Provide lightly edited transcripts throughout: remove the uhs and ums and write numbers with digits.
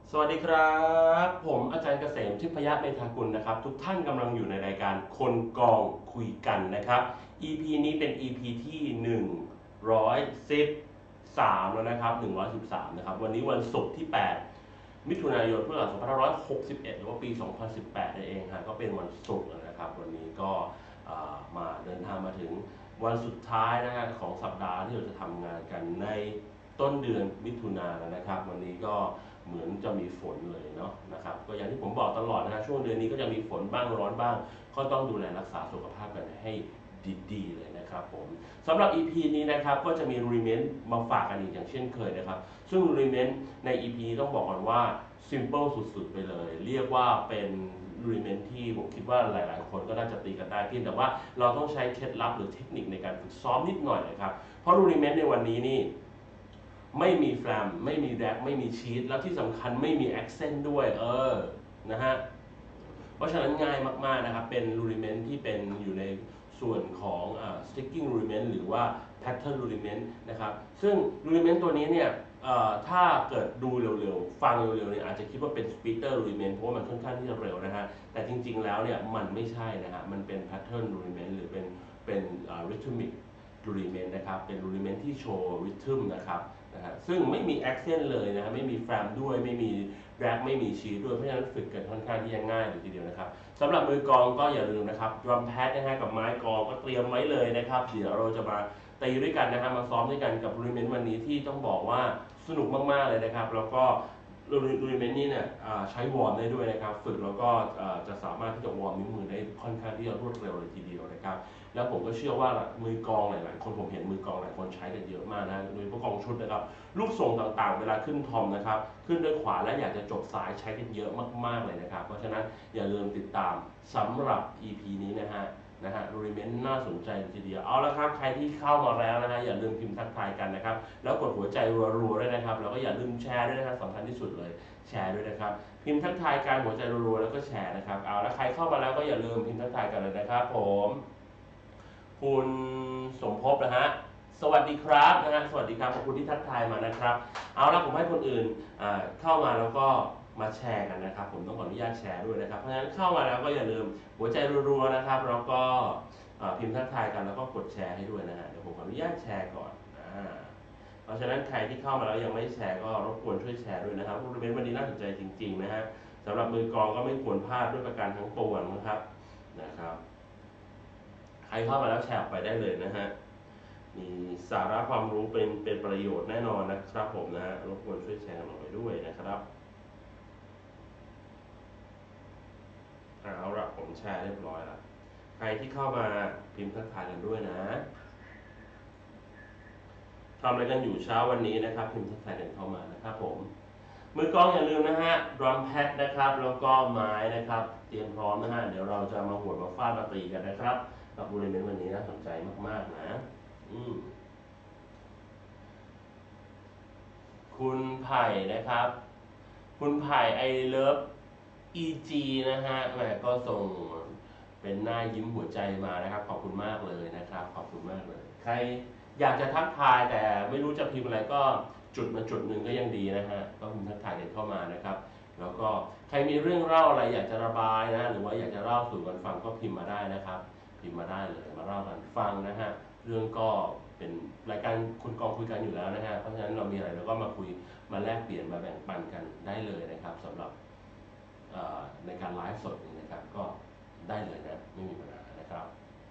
สวัสดีครับผมอาจารย์เกษมทิพยเมธากุลนะครับทุกท่านกำลังอยู่ในรายการคนกองคุยกันนะครับ EP นี้เป็น EP ที่113แล้วนะครับ113นะครับวันนี้วันศุกร์ที่8มิถุนายนพุทธศักราช2561หรือว่าปี2018นั่นเองฮะก็เป็นวันศุกร์นะครับวันนี้ก็มาเดินทางมาถึงวันสุดท้ายนะฮะของสัปดาห์ที่เราจะทำงานกันในต้นเดือนมิถุนายนแล้วนะครับวันนี้ก็เหมือนจะมีฝนเลยเนาะนะครับก็อย่างที่ผมบอกตลอดนะฮะช่วงเดือนนี้ก็จะมีฝนบ้างร้อนบ้างก็ต้องดูแลรักษาสุขภาพกันให้ดีๆเลยนะครับผมสำหรับ EP นี้นะครับก็จะมีรีเมนต์มาฝากกันอีกอย่างเช่นเคยนะครับซึ่งรีเมนต์ใน EP นี้ต้องบอกก่อนว่า simple สุดๆไปเลยเรียกว่าเป็นรีเมนต์ที่ผมคิดว่าหลายๆคนก็น่าจะตีกันได้เพียงแต่ว่าเราต้องใช้เคล็ดลับหรือเทคนิคในการฝึกซ้อมนิดหน่อยนะครับเพราะรีเมนต์ในวันนี้นี่ไม่มีแฟลมไม่มีแรกไม่มีชีสแล้วที่สำคัญไม่มีแอคเซนต์ด้วยนะฮะเพราะฉะนั้นง่ายมากๆนะครับเป็นรูดิเมนต์ที่เป็นอยู่ในส่วนของsticking rudiment หรือว่า pattern rudiment นะครับซึ่ง rudiment ตัวนี้เนี่ยถ้าเกิดดูเร็วๆฟังเร็วๆเนี่ยอาจจะคิดว่าเป็น speeder rudiment เพราะว่ามันค่อนข้างที่จะเร็วนะฮะแต่จริงๆแล้วเนี่ยมันไม่ใช่นะฮะมันเป็น pattern rudiment หรือเป็นrhythmic rudiment นะครับเป็น rudiment ที่โชว์ rhythm นะครับซึ่งไม่มี accent เลยนะฮะไม่มีแฟมด้วยไม่มีแรกไม่มีชีด้วยเพราะฉะนั้นฝึกกันค่อนข้างที่จะง่ายเลยทีเดียวนะครับสำหรับมือกลองก็อย่าลืมนะครับดรัมแพดนะฮะกับไม้กลองก็เตรียมไว้เลยนะครับเดี๋ยวเราจะมาตีด้วยกันนะฮะมาซ้อมด้วยกันกับรูดิเมนต์วันนี้ที่ต้องบอกว่าสนุกมากๆเลยนะครับแล้วก็รูดิเมนต์นี้เนี่ยใช้วอร์มได้ด้วยนะครับฝึกแล้วก็จะสามารถที่จะวอร์มนิ้วมือได้ค่อนข้างที่จะรวดเร็วเลยทีเดียวนะครับแล้วผมก็เชื่อว่ามือกลองหลายๆคนผมเห็นมือกลองหลายคนใช้กันเยอะมากนะโดยเฉพาะกลองชุดนะครับลูกส่งต่างๆเวลาขึ้นทอมนะครับขึ้นด้วยขวาและอยากจะจบซ้ายใช้กันเยอะมากๆเลยนะครับเพราะฉะนั้นอย่าลืมติดตามสำหรับ EP นี้นะฮะรูดิเมนต์น่าสนใจทีเดียวเอาละครับใครที่เข้ามาแล้วนะฮะอย่าลืมพิมพ์ทักทายกันนะครับแล้วกดหัวใจรัวๆด้วยนะครับแล้วก็อย่าลืมแชร์ด้วยนะครับสำคัญที่สุดเลยแชร์ด้วยนะครับพิมพ์ทักทายการหัวใจรัวๆแล้วก็แชร์นะครับเอาละใครเข้ามาแล้วก็อย่าลืมพิมพ์ทักทายกันเลยนะครับผมคุณสมภพนะฮะสวัสดีครับนะฮะสวัสดีครับขอบคุณที่ทักทายมานะครับเอาละผมให้คนอื่นเข้ามาแล้วก็มาแชร์กันนะครับผมต้องขออนุญาตแชร์ด้วยนะครับเพราะฉะนั้นเข้ามาแล้วก็อย่าลืมหัวใจรัวๆนะครับแล้วก็พิมพ์ทักทายกันแล้วก็กดแชร์ให้ด้วยนะฮะเดี๋ยวผมขออนุญาตแชร์ก่อนเพราะฉะนั้นใครที่เข้ามาแล้วยังไม่แชร์ก็รบกวนช่วยแชร์ด้วยนะครับรูปวันนี้น่าสนใจจริงๆนะฮะสำหรับมือกลองก็ไม่ควรพลาดด้วยประการทั้งปวงนะครับใครเข้ามาแล้วแชร์ไปได้เลยนะฮะมีสาระความรู้เป็นประโยชน์แน่นอนนะครับผมนะฮะรบกวนช่วยแชร์หน่อยด้วยนะครับเอาละผมแชร์เรียบร้อยแล้วใครที่เข้ามาพิมพ์ทักทายกันด้วยนะทำอะไรกันอยู่เช้าวันนี้นะครับพิมพ์ทักทายกันเข้ามานะครับผมมือกลองอย่าลืมนะฮะดรัมแพดนะครับแล้วก็ไม้นะครับเตรียมพร้อมนะฮะเดี๋ยวเราจะมาหวดมาฟาดมาตีกันนะครับกับบูเรเมนต์วันนี้น่าสนใจมากๆนะคุณไผ่นะครับคุณไผ่ไอเลิฟEG นะฮะแหมก็ส่งเป็นหน้ายิ้มหัวใจมานะครับขอบคุณมากเลยนะครับขอบคุณมากเลยใครอยากจะทักทายแต่ไม่รู้จะพิมพ์อะไรก็จุดมาจุดหนึ่งก็ยังดีนะฮะก็พิมพ์ทักทายกันเข้ามานะครับแล้วก็ใครมีเรื่องเล่าอะไรอยากจะระบายนะหรือว่าอยากจะเล่าสู่กันฟังก็พิมพ์มาได้นะครับพิมพ์มาได้เลยมาเล่ากันฟังนะฮะเรื่องก็เป็นรายการคนกองคุยกันอยู่แล้วนะฮะเพราะฉะนั้นเรามีอะไรเราก็มาคุยมาแลกเปลี่ยนมาแบ่งปันกันได้เลยนะครับสำหรับในการไลฟ์สดนี้นะครับก็ได้เลยนะไม่มีปัญหานะครับ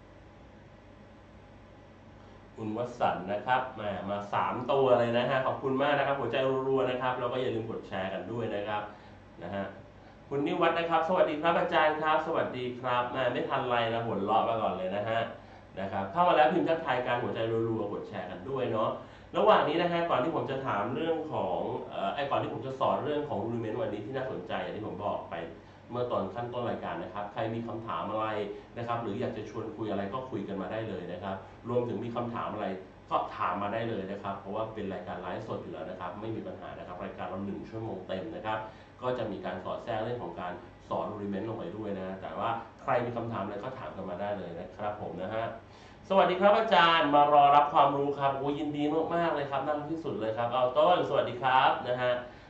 คุณวสันต์นะครับมา3ตัวเลยนะฮะขอบคุณมากนะครับหัวใจรัวๆนะครับแล้วก็อย่าลืมกดแชร์กันด้วยนะครับนะฮะคุณนิวัฒน์นะครับสวัสดีครับอาจารย์ครับสวัสดีครับไม่ทันไรนะหัวเราะมาก่อนเลยนะฮะนะครับเข้ามาแล้วพิมพ์ทักทายการหัวใจรัวๆกดแชร์กันด้วยเนาะระหว่างนี้นะฮะก่อนที่ผมจะถามเรื่องของก่อนที่ผมจะสอนเรื่องของรูดิเมนต์วันนี้ที่น่าสนใจอย่างที่ผมบอกไปเมื่อตอนขั้นต้นรายการนะครับใครมีคำถามอะไรนะครับหรืออยากจะชวนคุยอะไรก็คุยกันมาได้เลยนะครับรวมถึงมีคำถามอะไรก็ถามมาได้เลยนะครับเพราะว่าเป็นรายการไลฟ์สดอยู่แล้วนะครับไม่มีปัญหานะครับรายการเรา1 ชั่วโมงเต็มนะครับก็จะมีการสอดแทรกเรื่องของการสอนรูดิเมนต์ลงไปด้วยนะแต่ว่าใครมีคำถามอะไรก็ถามกันมาได้เลยนะครับผมนะฮะสวัสดีครับอาจารย์มารอรับความรู้ครับโอ้ยินดีมากๆเลยครับน่ารักที่สุดเลยครับเอาต้นสวัสดีครับนะฮะ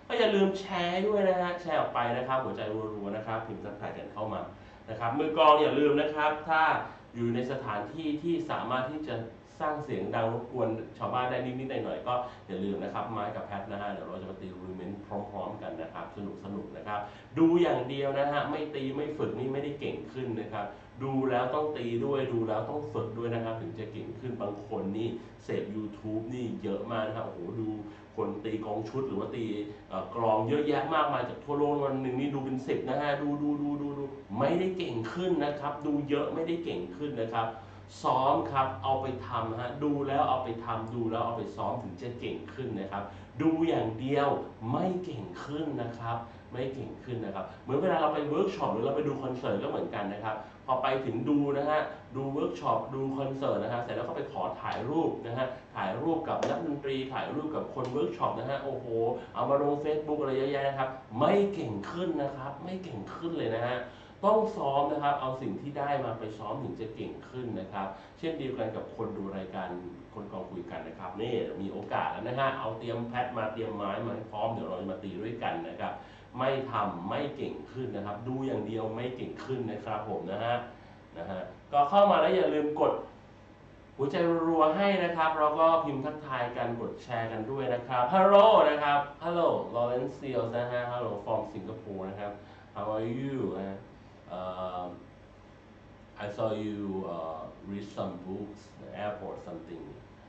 ก็อย่าลืมแชร์ด้วยนะฮะแชร์ออกไปนะครับหัวใจรัวๆนะครับพิมพ์ทักทายกันเข้ามานะครับมือกลองอย่าลืมนะครับถ้าอยู่ในสถานที่ที่สามารถที่จะสร้างเสียงดังรบกวนชาวบ้านได้นิดๆหน่อยๆก็อย่าลืมนะครับไม้กับแพทนะฮะเดี๋ยวเราจะมาตีรูเมนต์พร้อมๆกันนะครับสนุกนะครับดูอย่างเดียวนะฮะไม่ตีไม่ฝึกนี่ไม่ได้เก่งขึ้นนะครับดูแล้วต้องตีด้วยดูแล้วต้องฝึกด้วยนะครับถึงจะเก่งขึ้นบางคนนี่เสพ YouTube นี่เยอะมากนะครับโอ้โหดูคนตีกองชุดหรือว่าตีกลองเยอะแยะมากมายจากทั่วโลกวันหนึ่งนี่ดูเป็น10นะฮะดูไม่ได้เก่งขึ้นนะครับดูเยอะไม่ได้เก่งขึ้นนะครับซ้อมครับเอาไปทำฮะดูแล้วเอาไปทำดูแล้วเอาไปซ้อมถึงจะเก่งขึ้นนะครับดูอย่างเดียวไม่เก่งขึ้นนะครับไม่เก่งขึ้นนะครับเหมือนเวลาเราไปเวิร์กช็อปหรือเราไปดูคอนเสิร์ตก็เหมือนกันนะครับพอไปถึงดูนะฮะดูเวิร์กช็อปดูคอนเสิร์ตนะฮะเสร็จแล้วก็ไปขอถ่ายรูปนะฮะถ่ายรูปกับนักดนตรีถ่ายรูปกับคนเวิร์กช็อปนะฮะโอ้โหเอามาลง Facebook อะไรเยอะแยะนะครับไม่เก่งขึ้นนะครับไม่เก่งขึ้นเลยนะฮะต้องซ้อมนะครับเอาสิ่งที่ได้มาไปซ้อมถึงจะเก่งขึ้นนะครับเช่นเดียวกันกับคนดูรายการคนกองคุยกันนะครับนี่มีโอกาสแล้วนะฮะเอาเตรียมแพทมาเตรียมไม้มาให้พร้อมเดี๋ยวเราจะมาตีด้วยกันนะครับไม่ทำไม่เก่งขึ้นนะครับดูอย่างเดียวไม่เก่งขึ้นนะครับผมนะฮะก็เข้ามาแล้วอย่าลืมกดหัวใจรัวๆให้นะครับแล้วก็พิมพ์ทักทายกันกดแชร์กันด้วยนะครับฮัลโหลนะครับฮัลโหลลอเรนซ์เซียลนะฮะฮัลโหล from Singapore นะครับ how are you I saw you read some books the airport something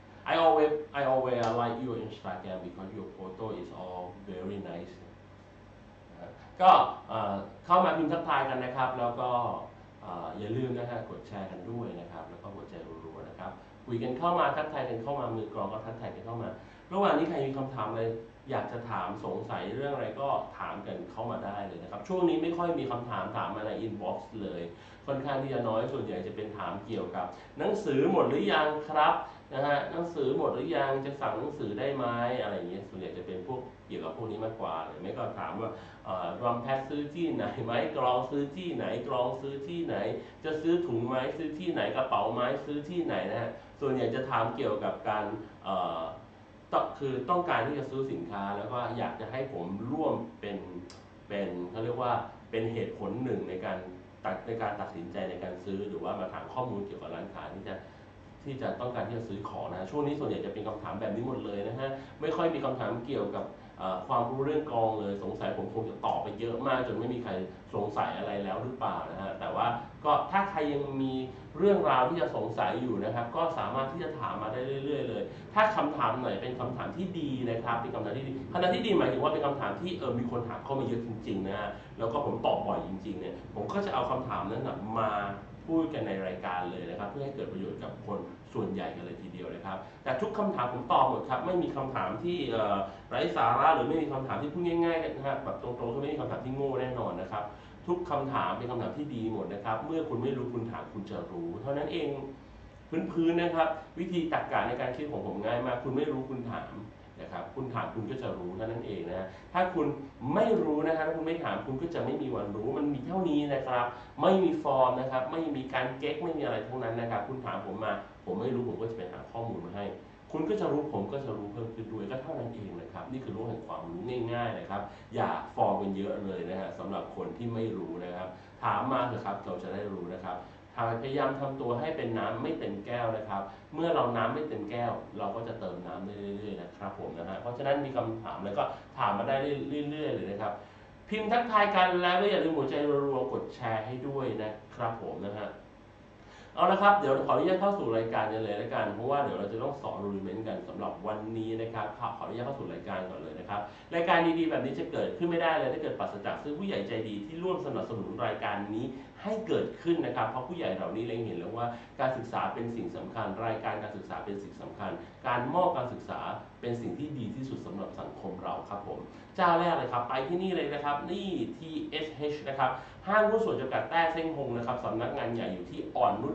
I always like your Instagram because your photo is all very nice ก็เข้ามาพิมพ์ทักทายกันนะครับแล้วก็อย่าลืมนะฮะกดแชร์กันด้วยนะครับแล้วก็หัวใจรัวๆนะครับคุยกันเข้ามาทักทายกันเข้ามามือกลองก็ทักทายกันเข้ามาระหว่างนี้ใครมีคำถามอะไรอยากจะถามสงสัยเรื่องอะไรก็ถามกันเข้ามาได้เลยนะครับช่วงนี้ไม่ค่อยมีคำถามมาในอินบ็อกซ์เลยค่อนข้างที่จะน้อยส่วนใหญ่จะเป็นถามเกี่ยวกับหนังสือหมดหรือยังครับนะฮะหนังสือหมดหรือยังจะสั่งหนังสือได้ไหมอะไรอย่างเงี้ยส่วนใหญ่จะเป็นพวกเกี่ยวกับพวกนี้มากกว่าหรือไม่ก็ถามว่ารัมแพทซื้อที่ไหนไหมกรองซื้อที่ไหนกรองซื้อที่ไหนจะซื้อถุงไม้ซื้อที่ไหนกระเป๋าไม้ซื้อที่ไหนนะฮะส่วนใหญ่จะถามเกี่ยวกับการคือต้องการที่จะซื้อสินค้าแล้วก็อยากจะให้ผมร่วมเป็นเขาเรียกว่าเป็นเหตุผลหนึ่งในการตัดสินใจในการซื้อหรือว่ามาถามข้อมูลเกี่ยวกับร้านค้าที่จะต้องการที่จะซื้อของนะช่วงนี้ส่วนใหญ่จะเป็นคำถามแบบนี้หมดเลยนะฮะไม่ค่อยมีคำถามเกี่ยวกับความรู้เรื่องกลองเลยสงสัยผมคงจะตอบไปเยอะมากจนไม่มีใครสงสัยอะไรแล้วหรือเปล่านะฮะแต่ว่าก็ถ้าใครยังมีเรื่องราวที่จะสงสัยอยู่นะครับก็สามารถที่จะถามมาได้เรื่อยๆเลยถ้าคำถามไหนเป็นคำถามที่ดีนะครับเป็นคำถามที่ดีคำถามที่ดีหมายถึงว่าเป็นคำถามที่มีคนถามเข้ามาเยอะจริงๆนะฮะแล้วก็ผมตอบบ่อยจริงๆเนี่ยผมก็จะเอาคำถามนั้นมาพูดกันในรายการเลยนะครับเพื่อให้เกิดประโยชน์กับคนส่วนใหญ่กันเลยทีเดียวนะครับแต่ทุกคำถามผมตอบหมดครับไม่มีคำถามที่ไร้สาระหรือไม่มีคำถามที่พูดง่ายๆนะฮะแบบตรงๆคือไม่มีคำถามที่โง่แน่นอนนะครับทุกคำถามเป็นคำถามที่ดีหมดนะครับเมื่อคุณไม่รู้คุณถามคุณจะรู้เท่านั้นเองพื้นๆนะครับวิธีตรรกะในการคิดของผมง่ายมากคุณไม่รู้คุณถามนะครับคุณถามคุณก็จะรู้เท่านั้นเองนะถ้าคุณไม่รู้นะครับถ้าคุณไม่ถามคุณก็จะไม่มีวันรู้มันมีเท่านี้นะครับไม่มีฟอร์มนะครับไม่มีการเก๊กไม่มีอะไรทั้งนั้นนะครับคุณถามผมมาผมไม่รู้ผมก็จะไปหาข้อมูลมาให้คุณก็จะรู้ผมก็จะรู้เพิ่มขึ้นด้วยก็เท่านั้นเองนะครับนี่คือโลกแห่งความรู้ง่ายๆนะครับอย่าฟอร์มกันเยอะเลยนะฮะสำหรับคนที่ไม่รู้นะครับถามมาเถอะครับเราจะได้รู้นะครับพยายามทำตัวให้เป็นน้ำไม่เต็มแก้วนะครับเมื่อเราน้ำไม่เต็มแก้วเราก็จะเติมน้ำได้เรื่อยๆนะครับผมนะฮะเพราะฉะนั้นมีคำถามแล้วก็ถามมาได้เรื่อยๆเลยนะครับพิมพ์ทักทายกันแล้วก็อย่าลืมหัวใจรัวๆกดแชร์ให้ด้วยนะครับผมนะฮะเอาละครับเดี๋ยวขออนุญาตเข้าสู่รายการกันเลยแล้วกันเพราะว่าเดี๋ยวเราจะต้องสอนรูดิเมนต์กันสำหรับวันนี้นะครับขออนุญาตเข้าสู่รายการก่อนเลยนะครับรายการดีๆแบบนี้จะเกิดขึ้นไม่ได้เลยถ้าเกิดปราศจากซึ่งผู้ใหญ่ใจดีที่ร่วมสนับสนุนรายการนี้ให้เกิดขึ้นนะครับเพราะผู้ใหญ่เหล่านี้เล็งเห็นแล้วว่าการศึกษาเป็นสิ่งสำคัญรายการการศึกษาเป็นสิ่งสำคัญการมอบการศึกษาเป็นสิ่งที่ดีที่สุดสำหรับสังคมเราครับผมเจ้าแรกเลยครับไปที่นี่เลยนะครับนี่ TSH นะครับห้างหุ้นส่วนจำกัดแต้เซ้งฮงนะครับสำนักงานใหญ่อยู่ที่อ่อนนุช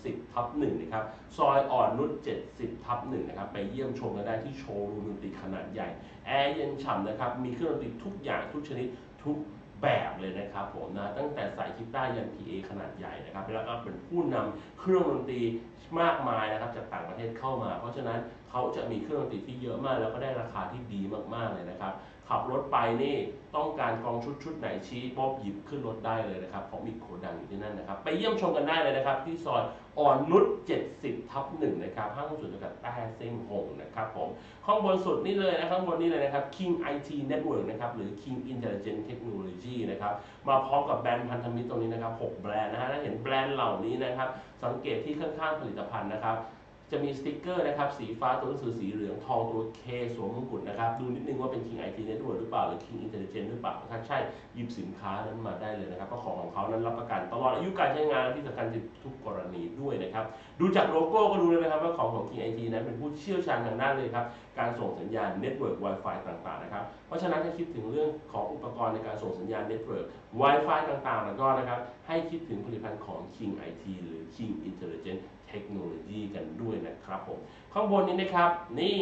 70/1นะครับซอยอ่อนนุช70/1นะครับไปเยี่ยมชมกันได้ที่โชว์รูมดนตรีขนาดใหญ่แอร์เย็นฉ่ำนะครับมีเครื่องดนตรีทุกอย่างทุกชนิดทุกแบบเลยนะครับผมนะตั้งแต่สายกีตาร์ยัน PA ขนาดใหญ่นะครับแล้วก็เป็นผู้นำเครื่องดนตรีมากมายนะครับจากต่างประเทศเข้ามาเพราะฉะนั้นเขาจะมีเครื่องดนตรีที่เยอะมากแล้วก็ได้ราคาที่ดีมากๆเลยนะครับขับรรถไปนี่ต้องการกองชุดไหนชี้ป๊อบหยิบขึ้นรถได้เลยนะครับผมมีโกดังอยู่ที่นั่นนะครับไปเยี่ยมชมกันได้เลยนะครับที่ซอยอ่อนนุช70/1นะครับห้างหุ้นส่วนจำกัดแต้เซ้งหงนะครับผมข้างบนสุดนี่เลยนะข้างบนนี่เลยนะครับ King IT Network นะครับหรือ King Intelligent Technology นะครับมาพร้อมกับแบรนด์พันธมิตรตรงนี้นะครับ6แบรนด์นะฮะถ้าเห็นแบรนด์เหล่านี้นะครับสังเกตที่ข้างๆผลิตภัณฑ์นะครับจะมีสติ๊กเกอร์นะครับสีฟ้าตัวหนังสือสีเหลืองทองตัว K สวมมงกุฎนะครับดูนิดนึงว่าเป็น King IT Network หรือเปล่าหรือ King Intelligent หรือเปล่าถ้าใช่หยิบสินค้านั้นมาได้เลยนะครับเพราะของเขานั้นรับประกันตลอดอายุการใช้งานและที่สำคัญทุกกรณีด้วยนะครับดูจากโลโก้ก็รู้เลยนะครับว่าของ King IT นั้นเป็นผู้เชี่ยวชาญทางด้านเลยครับการส่งสัญญาณ Network Wi-Fi ต่างๆนะครับเพราะฉะนั้นถ้าคิดถึงเรื่องของอุปกรณ์ในการส่งสัญญาณ Network Wi-Fi ต่างๆแล้วก็นะครับให้คิดถึงผลิตภัณฑ์ของ King IT หรือ King Intelligent Technology กันด้วยนะครับผมข้างบนนี้นะครับนี่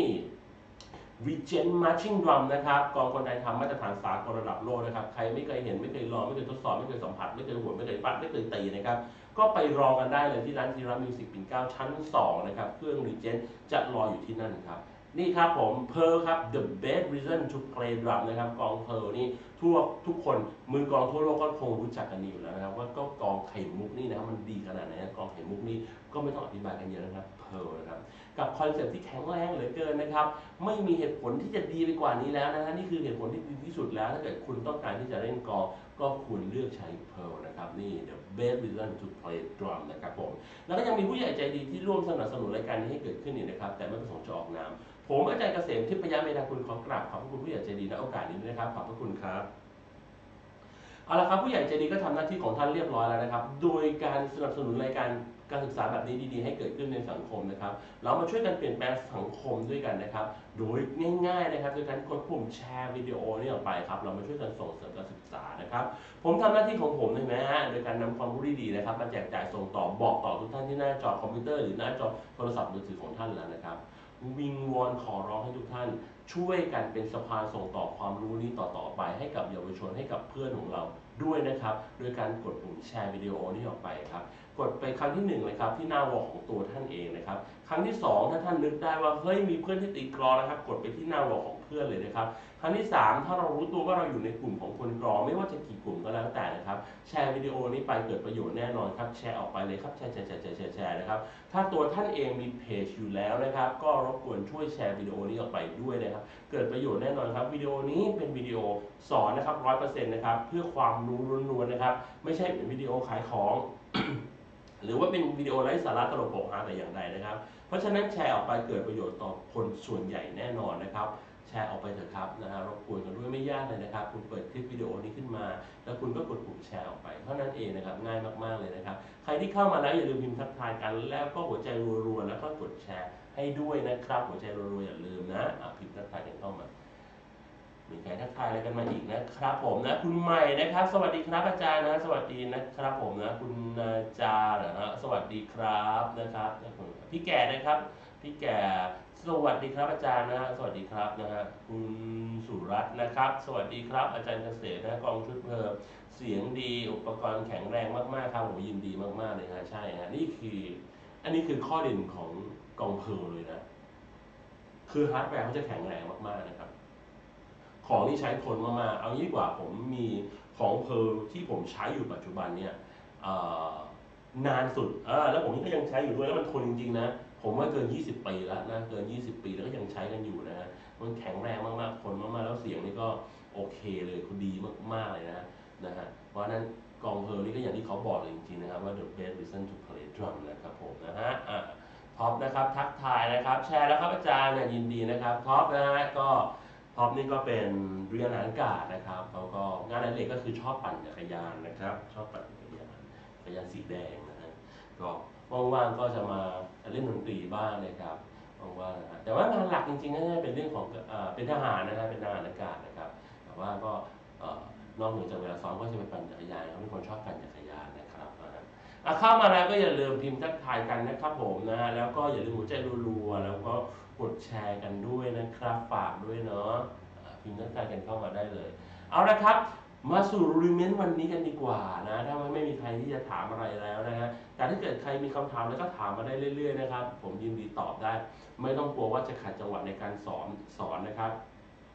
Regent Marching Drum นะครับกองคนไทยทำมาตรฐานสากลระดับโลกนะครับใครไม่เคยเห็นไม่เคยลองไม่เคยทดสอบไม่เคยสัมผัสไม่เคยหวนไม่เคยฟัดไม่เคยตีนะครับก็ไปรอกันได้เลยที่ร้านธีระมิวสิกปิ่นเกล้าชั้น2นะครับเครื่อง Regent จะรออยู่ที่นั่นครับนี่ครับผมเพร์ลครับ the best reason to play drum นะครับกองเพร์ลนี่ทุกคนมือกองทั่วโลกก็คงรู้จักกันดีอยู่แล้วนะครับว่าก็กองไข่มุกนี่นะครับมันดีขนาดไหนกองไข่มุกนี่ก็ไม่ต้องอธิบายกันเยอะนะครับเพร์ลนะครับกับคอนเซ็ปต์ที่แข็งแรงเหลือเกินนะครับไม่มีเหตุผลที่จะดีไปกว่านี้แล้วนะฮะนี่คือเหตุผลที่ดีที่สุดแล้วถ้าเกิดคุณต้องการที่จะเล่นกองก็ควรเลือกใช้เพร์ลนะครับนี่ the best reason to play drum นะครับผมแล้วก็ยังมีผู้ใหญ่ใจดีที่ร่วมสนับสนุนรายการนี้ให้เกิดขึ้นอีกนะครับแต่ไม่ประสงค์จะออกนามผมอาจารย์เกษมทิพยเมธากุลขอกราบขอบพระคุณผู้ใหญ่ใจดีณโอกาสนี้นะครับขอบพระคุณครับเอาละครับผู้ใหญ่ใจดีก็ทำหน้าที่ของท่านเรียบร้อยแล้วนะครับโดยการสนับสนุนรายการศึกษาแบบนี้ดีๆให้เกิดขึ้นในสังคมนะครับเรามาช่วยกันเปลี่ยนแปลงสังคมด้วยกันนะครับโดยง่ายๆนะครับโดยการกดปุ่มแชร์วิดีโอนี้ออกไปครับเรามาช่วยกันส่งเสริมการศึกษานะครับผมทำหน้าที่ของผมใช่ไหมฮะโดยการนำความรู้ดีๆนะครับมาแจกจ่ายส่งต่อบอกต่อทุกท่านที่หน้าจอคอมพิวเตอร์หรือหน้าจอโทรศัพท์มือถือของท่านแล้วนะครับวิงวอนขอร้องให้ทุกท่านช่วยกันเป็นสะพานส่งต่อความรู้นี้ต่อไปให้กับเยาวชนให้กับเพื่อนของเราด้วยนะครับโดยการกดปุ่มแชร์วิดีโอนี้ออกไปครับกดไปครั้งที่1เลยครับที่หน้าวอลของตัวท่านเองนะครับครั้งที่2ถ้าท่านนึกได้ว่าเฮ้ยมีเพื่อนที่ตีกลองนะครับกดไปที่หน้าวอลของเพื่อนเลยนะครับครั้งที่3ถ้าเรารู้ตัวว่าเราอยู่ในกลุ่มของคนกลองไม่ว่าจะกี่กลุ่มก็แล้วแต่นะครับแชร์วิดีโอนี้ไปเกิดประโยชน์แน่นอนครับแชร์ออกไปเลยครับแชร์นะครับถ้าตัวท่านเองมีเพจอยู่แล้วนะครับก็รบกวนช่วยแชร์วิดีโอนี้ออกไปด้วยนะครับเกิดประโยชน์แน่นอนครับวิดีโอนี้เป็นวิดีโอสอนนะครับ 100% นะครับเพื่อความรู้ล้วนๆนะครับไม่ใช่เป็นวิดีโอขายของ หรือว่าเป็นวิดีโอไร้สาระตลกโปกฮาแต่อย่างใดนะครับเพราะฉะนั้นแชร์ออกไปเกิดประโยชน์ต่อคนส่วนใหญ่แน่นอนนะครับแชร์ออกไปเถอะครับนะฮะรบกวนกันด้วยไม่ยากเลยนะครับคุณเปิดคลิปวิดีโอนี้ขึ้นมาแล้วคุณก็กดปุ่มแชร์ออกไปเท่านั้นเองนะครับง่ายมากๆเลยนะครับใครที่เข้ามาแล้วอย่าลืมพิมพ์ทักทายกันแล้วก็หัวใจรัวๆแล้วก็กดแชร์ให้ด้วยนะครับหัวใจรัวๆอย่าลืมนะพิมพ์ทักทายกันเข้ามามีใครทักทายอะไรกันมาอีกนะครับผมนะคุณใหม่นะครับสวัสดีครับอาจารย์นะสวัสดีนะครับผมนะคุณนาจานะฮะสวัสดีครับนะครับพี่แก่นะครับพี่แก่สวัสดีครับอาจารย์นะฮะสวัสดีครับนะฮะคุณสุรัตน์นะครับสวัสดีครับอาจารย์เกษตรนะกองชุดเพิ่มเสียงดีอุปกรณ์แข็งแรงมากๆครับผมยินดีมากๆเลยฮะใช่ฮะนี่คืออันนี้คือข้อเด่นของกองเพลเลยนะคือฮาร์ดแวร์เขาจะแข็งแรงมากๆนะครับของที่ใช้ทนมากๆเอางี้ดีกว่าผมมีของเพลที่ผมใช้อยู่ปัจจุบันเนี่ยนานสุดแล้วผมก็ยังใช้อยู่ด้วยแล้วมันทนจริงๆนะผมว่าเกิน20 ปีแล้วนะเกิน20 ปีแล้วก็ยังใช้กันอยู่นะฮะมันแข็งแรงมากๆทนมากๆแล้วเสียงนี่ก็โอเคเลยคุณดีมากๆเลยนะฮะเพราะนั้นกองเพลนี่ก็อย่างที่เขาบอกเลยจริงๆนะครับว่า the best reason to play drum นะครับผมนะฮะท็อปนะครับทักทายนะครับแชร์แล้วครับอาจารย์ยินดีนะครับท็อปนะฮะก็ท็อปนี่ก็เป็นเรียนอากาศนะครับเขาก็งานอดิเรกก็คือชอบปั่นจักรยานนะครับชอบปั่นจักรยานสีแดงนะฮะก็ว่างๆก็จะมาเล่นดนตรีบ้างนะครับว่างๆนะฮะแต่ว่างานหลักจริงๆก็จะเป็นเรื่องของเป็นทหารนะฮะเป็นทหารอากาศนะครับแต่ว่าก็นอกเหนือจากเวลาซ้อมก็จะไปปั่นจักรยานเขาเป็นคนชอบปั่นจักรยานนะครับเข้ามาแล้วก็อย่าลืมพิมพ์ทักทายกันนะครับผมนะฮะแล้วก็อย่าลืมหัวใจรัวๆแล้วก็กดแชร์กันด้วยนะครับฝากด้วยเนาะพิมพ์ทักทายกันเข้ามาได้เลยเอาละครับมาสู่รีเมนต์วันนี้กันดีกว่านะถ้าไม่มีใครที่จะถามอะไรแล้วนะฮะแต่ถ้าเกิดใครมีคำถามแล้วก็ถามมาได้เรื่อยๆนะครับผมยินดีตอบได้ไม่ต้องกลัวว่าจะขัดจังหวะในการสอนนะครับถ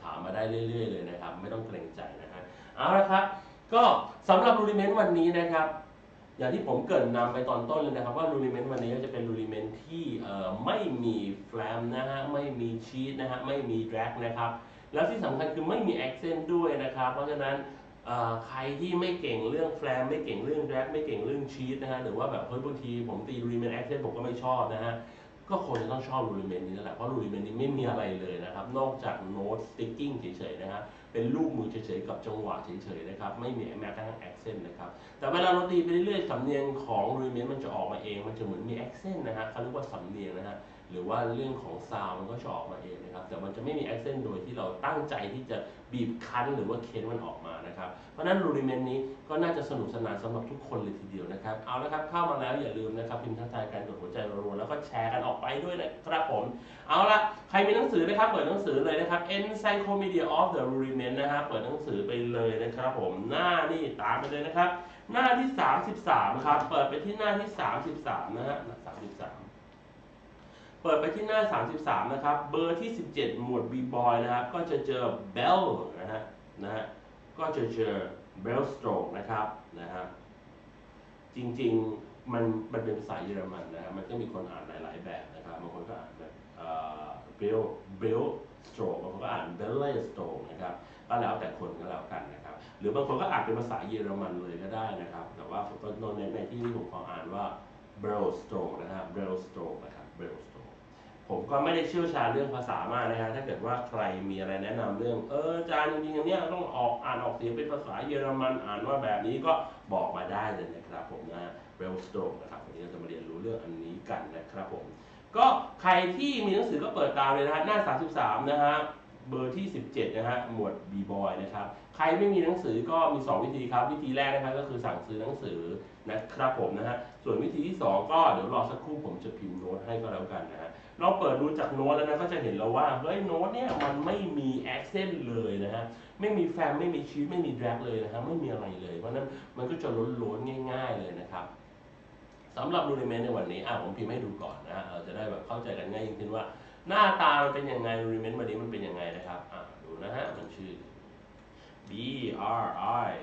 ถามมาได้เรื่อยๆเลยนะครับไม่ต้องเกรงใจนะฮะเอาละครับก็สำหรับรูดิเมนต์วันนี้นะครับอย่างที่ผมเกริ่นนำไปตอนต้นเลยนะครับว่ารูดิเมนต์วันนี้จะเป็นรูดิเมนต์ที่ไม่มีแฟลมนะฮะไม่มีชีสนะฮะไม่มีแดร็กนะครับแล้วที่สำคัญคือไม่มีแอคเซนต์ด้วยนะครับเพราะฉะนั้นใครที่ไม่เก่งเรื่องแฟลมไม่เก่งเรื่องแดร็กไม่เก่งเรื่องชีสนะฮะหรือว่าแบบเฮ้ยบางทีผมตีรูดิเมนต์แอคเซนต์ผมก็ไม่ชอบนะฮะก็ควรจะต้องชอบรูดิเมนต์นี้นั่นแหละเพราะรูดิเมนต์นี้ไม่มีอะไรเลยนะครับนอกจากโน้ตสติ๊กกิ้งเฉยๆนะฮะเป็นลูกมือเฉยๆกับจังหวะเฉยๆนะครับไม่มีแม้กระทั่งแอคเซนต์นะครับแต่เวลาเราตีไปเรื่อยๆสำเนียงของรูดิเมนต์มันจะออกมาเองมันจะเหมือนมีแอคเซนต์นะฮะเขาเรียกว่าสำเนียงนะฮะหรือว่าเรื่องของซาวมันก็จะออกมาเองนะครับแต่มันจะไม่มีแอคเซนต์โดยที่เราตั้งใจที่จะบีบคั้นหรือว่าเค้นมันออกมานะครับเพราะนั้นรูดิเมนต์นี้ก็น่าจะสนุกสนานสำหรับทุกคนเลยทีเดียวนะครับเอาละครับเข้ามาแล้วอย่าลืมนะครับพิมพ์ทักทายกันกดหัวใจรัวๆแล้วก็แชร์กันออกไปด้วยนะครับผมเอาละใครมีหนังสือนะครับเปิดหนังสือเลยนะครับ Encyclopedia of the Rudiment นะฮะเปิดหนังสือไปเลยนะครับผมหน้านี่ตามไปเลยนะครับหน้าที่33ครับเปิดไปที่หน้าที่33นะฮะ33เปิดไปที่หน้า33นะครับเบอร์ที่17หมวด B-boy นะครับก็จะเจอ bell นะฮะก็จะเจอ bell stroke นะครับจริงๆมันเป็นภาษาเยอรมันนะครับมันก็มีคนอ่านหลายๆแบบนะครับบางคนก็อ่านแบบbell stroke บางคนก็อ่าน bell stroke นะครับก็แล้วแต่คนก็แล้วกันนะครับหรือบางคนก็อ่านเป็นภาษาเยอรมันเลยก็ได้นะครับแต่ว่าในที่นี้ผมขออ่านว่า bell stroke นะครับ bell stroke นะครับ bell stroke ผมก็ไม่ได้เชี่ยวชาญเรื่องภาษามากนะครับถ้าเกิดว่าใครมีอะไรแนะนำเรื่องอาจารย์จริงๆอันนี้ต้องอ่านออกเสียงเป็นภาษาเยอรมันอ่านว่าแบบนี้ก็บอกมาได้เลยนะครับผมนะ Braille Stroke นะครับวันนี้เราจะมาเรียนรู้เรื่องอันนี้กันนะครับผมก็ใครที่มีหนังสือก็เปิดตามเลยนะฮะหน้า33นะฮะเบอร์ที่17นะฮะหมวด B-boy นะครับใครไม่มีหนังสือก็มี2วิธีครับวิธีแรกนะครับก็คือสั่งซื้อหนังสือนะครับผมนะฮะส่วนวิธีที่2ก็เดี๋ยวรอสักครู่ผมจะพิมพ์โน้ตให้ก็แล้วกันนะฮะเราเปิดดูจากโน้ตแล้วนะก็จะเห็นแล้วว่าเฮ้ยโน้ตเนี่ยมันไม่มีแอคเซนต์เลยนะฮะไม่มีแฟมไม่มีชีสไม่มีแดร็กเลยนะครับไม่มีอะไรเลยเพราะนั้นมันก็จะล้นๆง่ายๆเลยนะครับสำหรับรูดิเมนต์ในวันนี้ผมพิมพ์ให้ดูก่อนนะฮะเราจะได้แบบเข้าใจกันง่ายยิ่งขึ้นว่าหน้าตามันเป็นยังไงรูดิเมนต์วันนี้มันเป็นยังไงนะครับดูนะฮะมันชื่อ B R I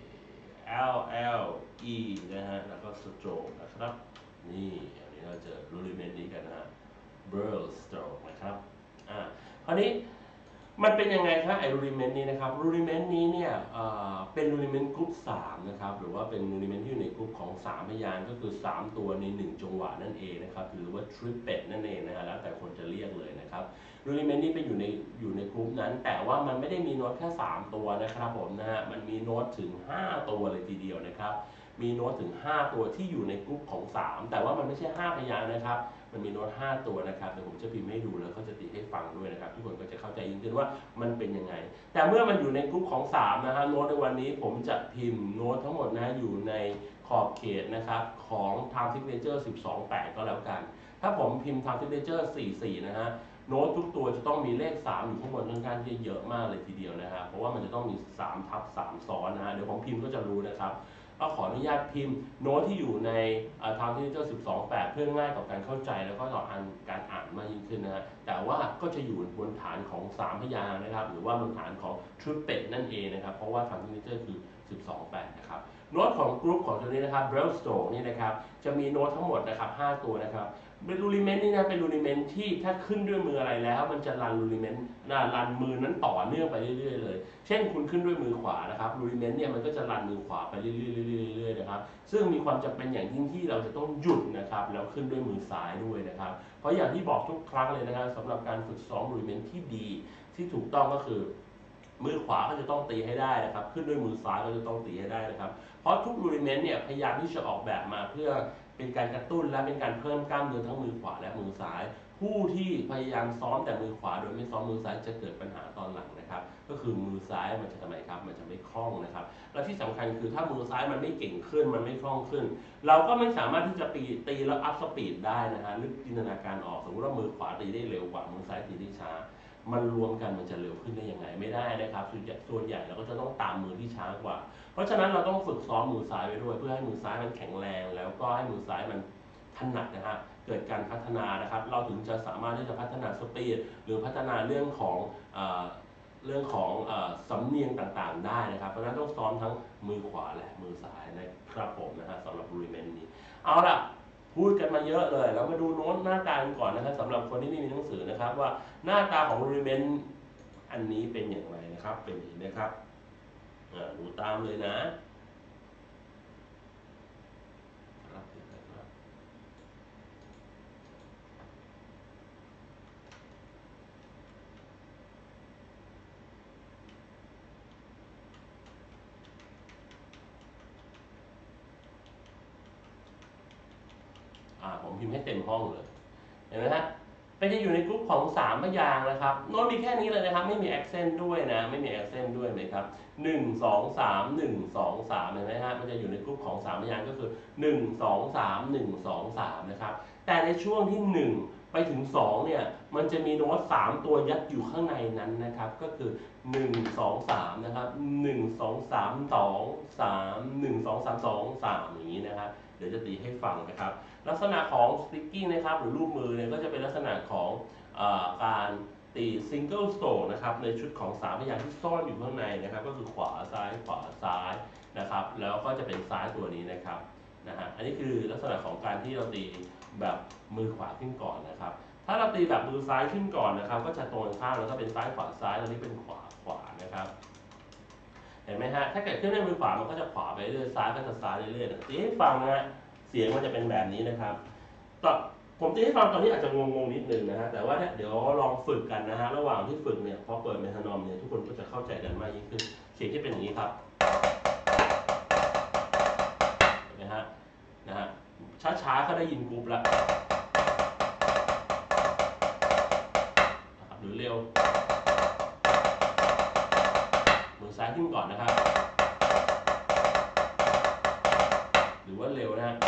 L L E นะฮะแล้วก็ stroke นะครับนี่อันนี้เราจะรูดิเมนต์นี้กันนะฮะBraille Stroke นะครับคราวนี้มันเป็นยังไงครับไอ้รูดิเมนต์นี้นะครับรูดิเมนต์นี้เนี่ยเป็นรูดิเมนต์กรุ๊ป3นะครับหรือว่าเป็นรูดิเมนต์ที่อยู่ในกรุ๊ปของ3พยางค์ก็คือ3ตัวใน1จังหวะนั่นเองนะครับหรือว่า triplet นั่นเองนะฮะแล้วแต่คนจะเรียกเลยนะครับรูดิเมนต์นี้เป็นอยู่ในกรุ๊ปนั้นแต่ว่ามันไม่ได้มีโน้ตแค่3ตัวนะครับผมนะฮะมันมีโน้ตถึง5ตัวเลยทีเดียวนะครับมีโน้ตถึง5ตัวที่อยู่ในกรุ๊ปของ3แต่ว่ามันไม่ใช่5พยางค์นะครับมันมีโน้ต5ตัวนะครับเดี๋ยวผมจะพิมพ์ให้ดูแล้วก็จะตีให้ฟังด้วยนะครับทุกคนก็จะเข้าใจยิ่งขึ้นว่ามันเป็นยังไงแต่เมื่อมันอยู่ในกรุ๊ปของ3นะฮะโน้ตในวันนี้ผมจะพิมพ์โน้ตทั้งหมดนะอยู่ในขอบเขตนะครับของ Time Signature 12/8 ก็แล้วกันถ้าผมพิมพ์ Time Signature 44นะฮะโน้ตทุกตัวจะต้องมีเลข3อยู่ข้างบนค่อนข้างที่เยอะมากเลยทีเดียวนะครับเพราะว่ามันจะต้องมี3/3ซ้อนนะฮะเดี๋ยวผมพิมพ์ก็จะรู้นะครับก็ขออนุญาตพิมพ์โน้ตที่อยู่ในTime Signature 12/8 เพื่อง่ายต่อการเข้าใจแล้วก็ต่อการอ่านมากยิ่งขึ้นนะฮะแต่ว่าก็จะอยู่บนฐานของ3พยางค์นะครับหรือว่าบนฐานของชุดเป็ดนั่นเองนะครับเพราะว่า Time Signature คือ12/8 นะครับโน้ตของกรุ๊ปของตัวนี้นะครับ Braille Stroke นี่นะครับจะมีโน้ตทั้งหมดนะครับ5ตัวนะครับเป็นรูดิเมนต์นี่นะเป็นรูดิเมนต์ที่ถ้าขึ้นด้วยมืออะไรแล้วมันจะรันรูดิเมนต์รันมือนั้นต่อเนื่องไปเรื่อยๆเลยเช่นคุณขึ้นด้วยมือขวานะครับรูดิเมนต์เนี่ยมันก็จะรันมือขวาไปเรื่อยๆนะครับซึ่งมีความจำเป็นอย่างยิ่งที่เราจะต้องหยุดนะครับแล้วขึ้นด้วยมือซ้ายด้วยนะครับเพราะอย่างที่บอกทุกครั้งเลยนะครับสำหรับการฝึกซ้อมรูดิเมนต์ที่ดีที่ถูกต้องก็คือมือขวาก็จะต้องตีให้ได้นะครับขึ้นด้วยมือซ้ายก็จะต้องตีให้ได้นะครับเพราะทุกรูดิเมนต์เนี่ยพยายามที่จะออกแบบมาเพื่อเป็นการกระตุ้นและเป็นการเพิ่มกล้ามเนื้อทั้งมือขวาและมือซ้ายผู้ที่พยายามซ้อมแต่มือขวาโดยไม่ซ้อมมือซ้ายจะเกิดปัญหาตอนหลังนะครับก็คือมือซ้ายมันจะทำไมครับมันจะไม่คล่องนะครับและที่สำคัญคือถ้ามือซ้ายมันไม่เก่งขึ้นมันไม่คล่องขึ้นเราก็ไม่สามารถที่จะตีแล้วอัพสปีดได้นะฮะนึกจินตนาการออกสมมติว่ามือขวาตีได้เร็วกว่ามือซ้ายตีได้ช้ามันรวมกันมันจะเร็วขึ้นได้ยังไงไม่ได้นะครับส่วนใหญ่เราก็จะต้องตามมือที่ช้ากว่าเพราะฉะนั้นเราต้องฝึกซ้อมมือซ้ายไว้ด้วยเพื่อให้มือซ้ายมันแข็งแรงแล้วก็ให้มือซ้ายมันถนัดนะฮะเกิดการพัฒนานะครับเราถึงจะสามารถที่จะพัฒนาสปีดหรือพัฒนาเรื่องของเรื่องของสำเนียงต่างๆได้นะครับเพราะฉะนั้นต้องซ้อมทั้งมือขวาและมือซ้ายนะครับผมนะฮะสำหรับ rudiment นี้เอาล่ะพูดกันมาเยอะเลยเรามาดูโน้ตหน้าตากันก่อนนะครับสำหรับคนที่ไม่มีหนังสือนะครับว่าหน้าตาของ rudiment อันนี้เป็นอย่างไรนะครับเป็นอย่างนี้นะครับดูตามเลยนะผมพิมพ์ให้เต็มห้องเลยเห็นไหมฮะเป็นจะอยู่ในกลุ่มของ3พยางค์นะครับโน้ตมีแค่นี้เลยนะครับไม่มี accent ด้วยนะไม่มี accent ด้วยเลยครับ1 2 3 1 2 3เห็นไหมฮะมันจะอยู่ในกลุ่มของ3พยางค์ก็คือ1 2 3 1 2 3นะครับแต่ในช่วงที่1ไปถึง2เนี่ยมันจะมีโน้ต3ตัวยัดอยู่ข้างในนั้นนะครับก็คือ1 2 3นะครับ1 2 3 2 3 1 2 3 2 3อย่างนี้นะครับเดี๋ยวจะตีให้ฟังนะครับลักษณะของ sticking นะครับหรือรูปมือเนี่ยก็จะเป็นลักษณะของการตี single stroke นะครับในชุดของ3พยางค์ที่ซ่อนอยู่ข้างในนะครับก็คือขวาซ้ายขวาซ้ายนะครับแล้วก็จะเป็นซ้ายตัวนี้นะครับอันนี้คือลักษณะของการที่เราตีแบบมือขวาขึ้นก่อนนะครับถ้าเราตีแบบมือซ้ายขึ้นก่อนนะครับก็จะตรงข้ามแล้วก็เป็นซ้ายขวาซ้ายตอนนี้เป็นขวาขวานะครับเห็นไหมฮะถ้าเกิดขึ้นในมือขวามันก็จะขวาไปเรื่อยซ้ายก็จะซ้ายเรื่อยๆตีให้ฟังนะเสียงมันจะเป็นแบบนี้นะครับผมตีให้ฟังตอนนี้อาจจะงงๆนิดนึงนะฮะแต่ว่าเดี๋ยวลองฝึกกันนะฮะระหว่างที่ฝึกเนี่ยพอเปิดเมทานอมเนี่ยทุกคนก็จะเข้าใจกันมากยิ่งขึ้นเสียงจะเป็นอย่างนี้ครับเห็นไหมฮะช้าๆก็ได้ยินกรุ๊ปแล้วหรือเร็วมือซ้ายขึ้นก่อนนะครับหรือว่าเร็วนะฮะ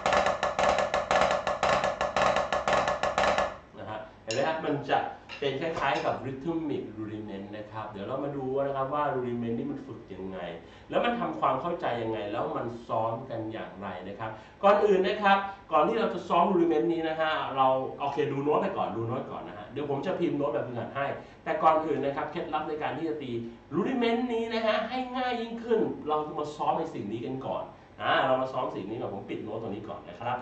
เห็นไหมครับมันจะเป็นคล้ายๆกับ rhythmic rudiment นะครับเดี๋ยวเรามาดูนะครับว่า rudiment นี่มันฝึกยังไงแล้วมันทำความเข้าใจยังไงแล้วมันซ้อมกันอย่างไรนะครับก่อนอื่นนะครับก่อนที่เราจะซ้อม rudiment นี้นะฮะเราโอเคดูโน้ตไปก่อนนะฮะเดี๋ยวผมจะพิมพ์โน้ตแบบฝึกหัดให้แต่ก่อนอื่นนะครับเคล็ดลับในการที่จะตี rudiment นี้นะฮะให้ง่ายยิ่งขึ้นเราจะมาซ้อมในสิ่งนี้กันก่อนเรามาซ้อมสิ่งนี้ก่อนผมปิดโน้ตตรงนี้ก่อนนะครับ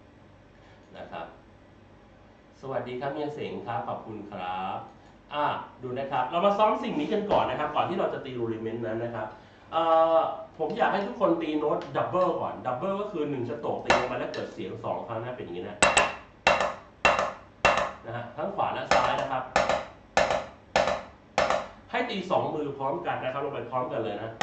สวัสดีครับเมียเสงครับขอบคุณครับดูนะครับเรามาซ้อมสิ่งนี้กันก่อนนะครับก่อนที่เราจะตีรูดิเมนต์นั้นนะครับผมอยากให้ทุกคนตีโน้ตดับเบิลก่อนดับเบิลก็คือ1สโตรกตีลงมาแล้วเกิดเสียง2ครั้งนะเป็นอย่างนี้นะฮะทั้งขวาและซ้ายนะครับให้ตี2มือพร้อมกันนะครับลงไปพร้อมกันเลยนะ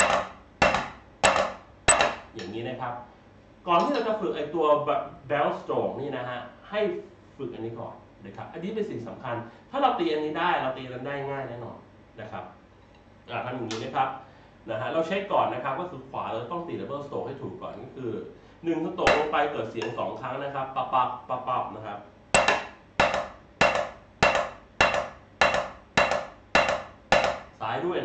อย่างนี้นะครับก่อนที่เราจะฝึกไอตัว bell stroke นี่นะฮะให้ฝึกอันนี้ก่อนนะครับอันนี้เป็นสิ่งสำคัญถ้าเราตีอันนี้ได้เราตีกันได้ง่ายแน่นอนนะครับทำอย่างนี้นะครับเราเช็คก่อนนะครับก็คือขวาเราต้องตี double stroke ให้ถูกก่อนก็คือ1สโตรกลงไปเกิดเสียง2ครั้งนะครับปั๊บนะครับซ้ายด้วย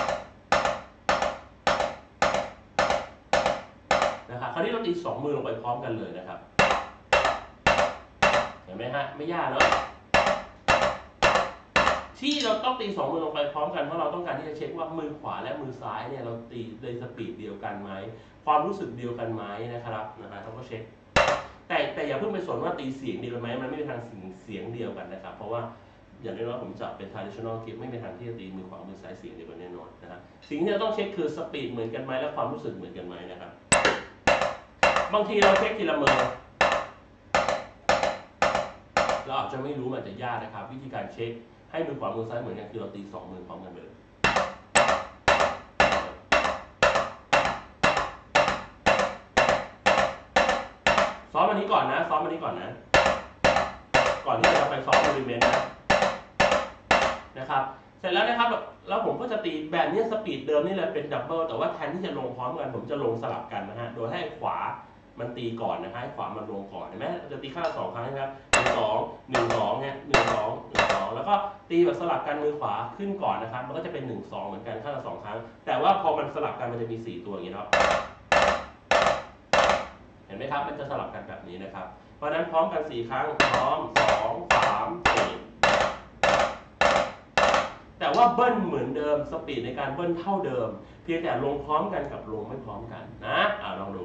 นะครับคราวนี้เราตี2มือลงไปพร้อมกันเลยนะครับเห็นไหมฮะไม่ยากเนาะที่เราต้องตี2มือลงไปพร้อมกันเพราะเราต้องการที่จะเช็คว่ามือขวาและมือซ้ายเนี่ยเราตีในสปีดเดียวกันไหมความรู้สึกเดียวกันไหมนะครับเราก็เช็คแต่อย่าเพิ่งไปสนว่าตีเสียงเดียวกันไหมมันไม่เป็นทางเสียงเดียวกันนะครับเพราะว่าอย่างน้อยๆผมจับเป็น traditional grip ไม่เป็นทางที่จะตีมือขวามือซ้ายเสียงเดียวกันแน่นอนนะครับสิ่งที่เราต้องเช็คคือสปีดเหมือนกันไหมและความรู้สึกเหมือนกันไหมนะครับบางทีเราเช็คทีละมือเราอาจจะไม่รู้มันจะยากนะครับวิธีการเช็คให้มือขวามือซ้ายเหมือนกันคือเราตี2มือพร้อมกันไปเลยซ้อมอันนี้ก่อนนะก่อนที่จะไปซ้อม movement นะครับเสร็จแล้วนะครับแล้วผมก็จะตีแบบนี้สปีดเดิมนี่แหละเป็นดับเบิลแต่ว่าแทนที่จะลงพร้อมกันผมจะลงสลับกันนะฮะโดยให้ขวามันตีก่อนนะครับให้ขวามันลงก่อนเห็นไหมจะตีข้างละ2ครั้งนะครับ1 2เนี่ย1 2แล้วก็ตีแบบสลับกันมือขวาขึ้นก่อนนะครับมันก็จะเป็น1 2เหมือนกันข้างละ2ครั้งแต่ว่าพอมันสลับกันมันจะมี4ตัวอย่างนี้เนาะเห็นไหมครับมันจะสลับกันแบบนี้นะครับเพราะนั้นพร้อมกัน4ครั้งพร้อม2 3 4แต่แต่ว่าเบิ้ลเหมือนเดิมสปีดในการเบิ้ลเท่าเดิมเพียงแต่ลงพร้อมกันกับลงไม่พร้อมกันนะลองดู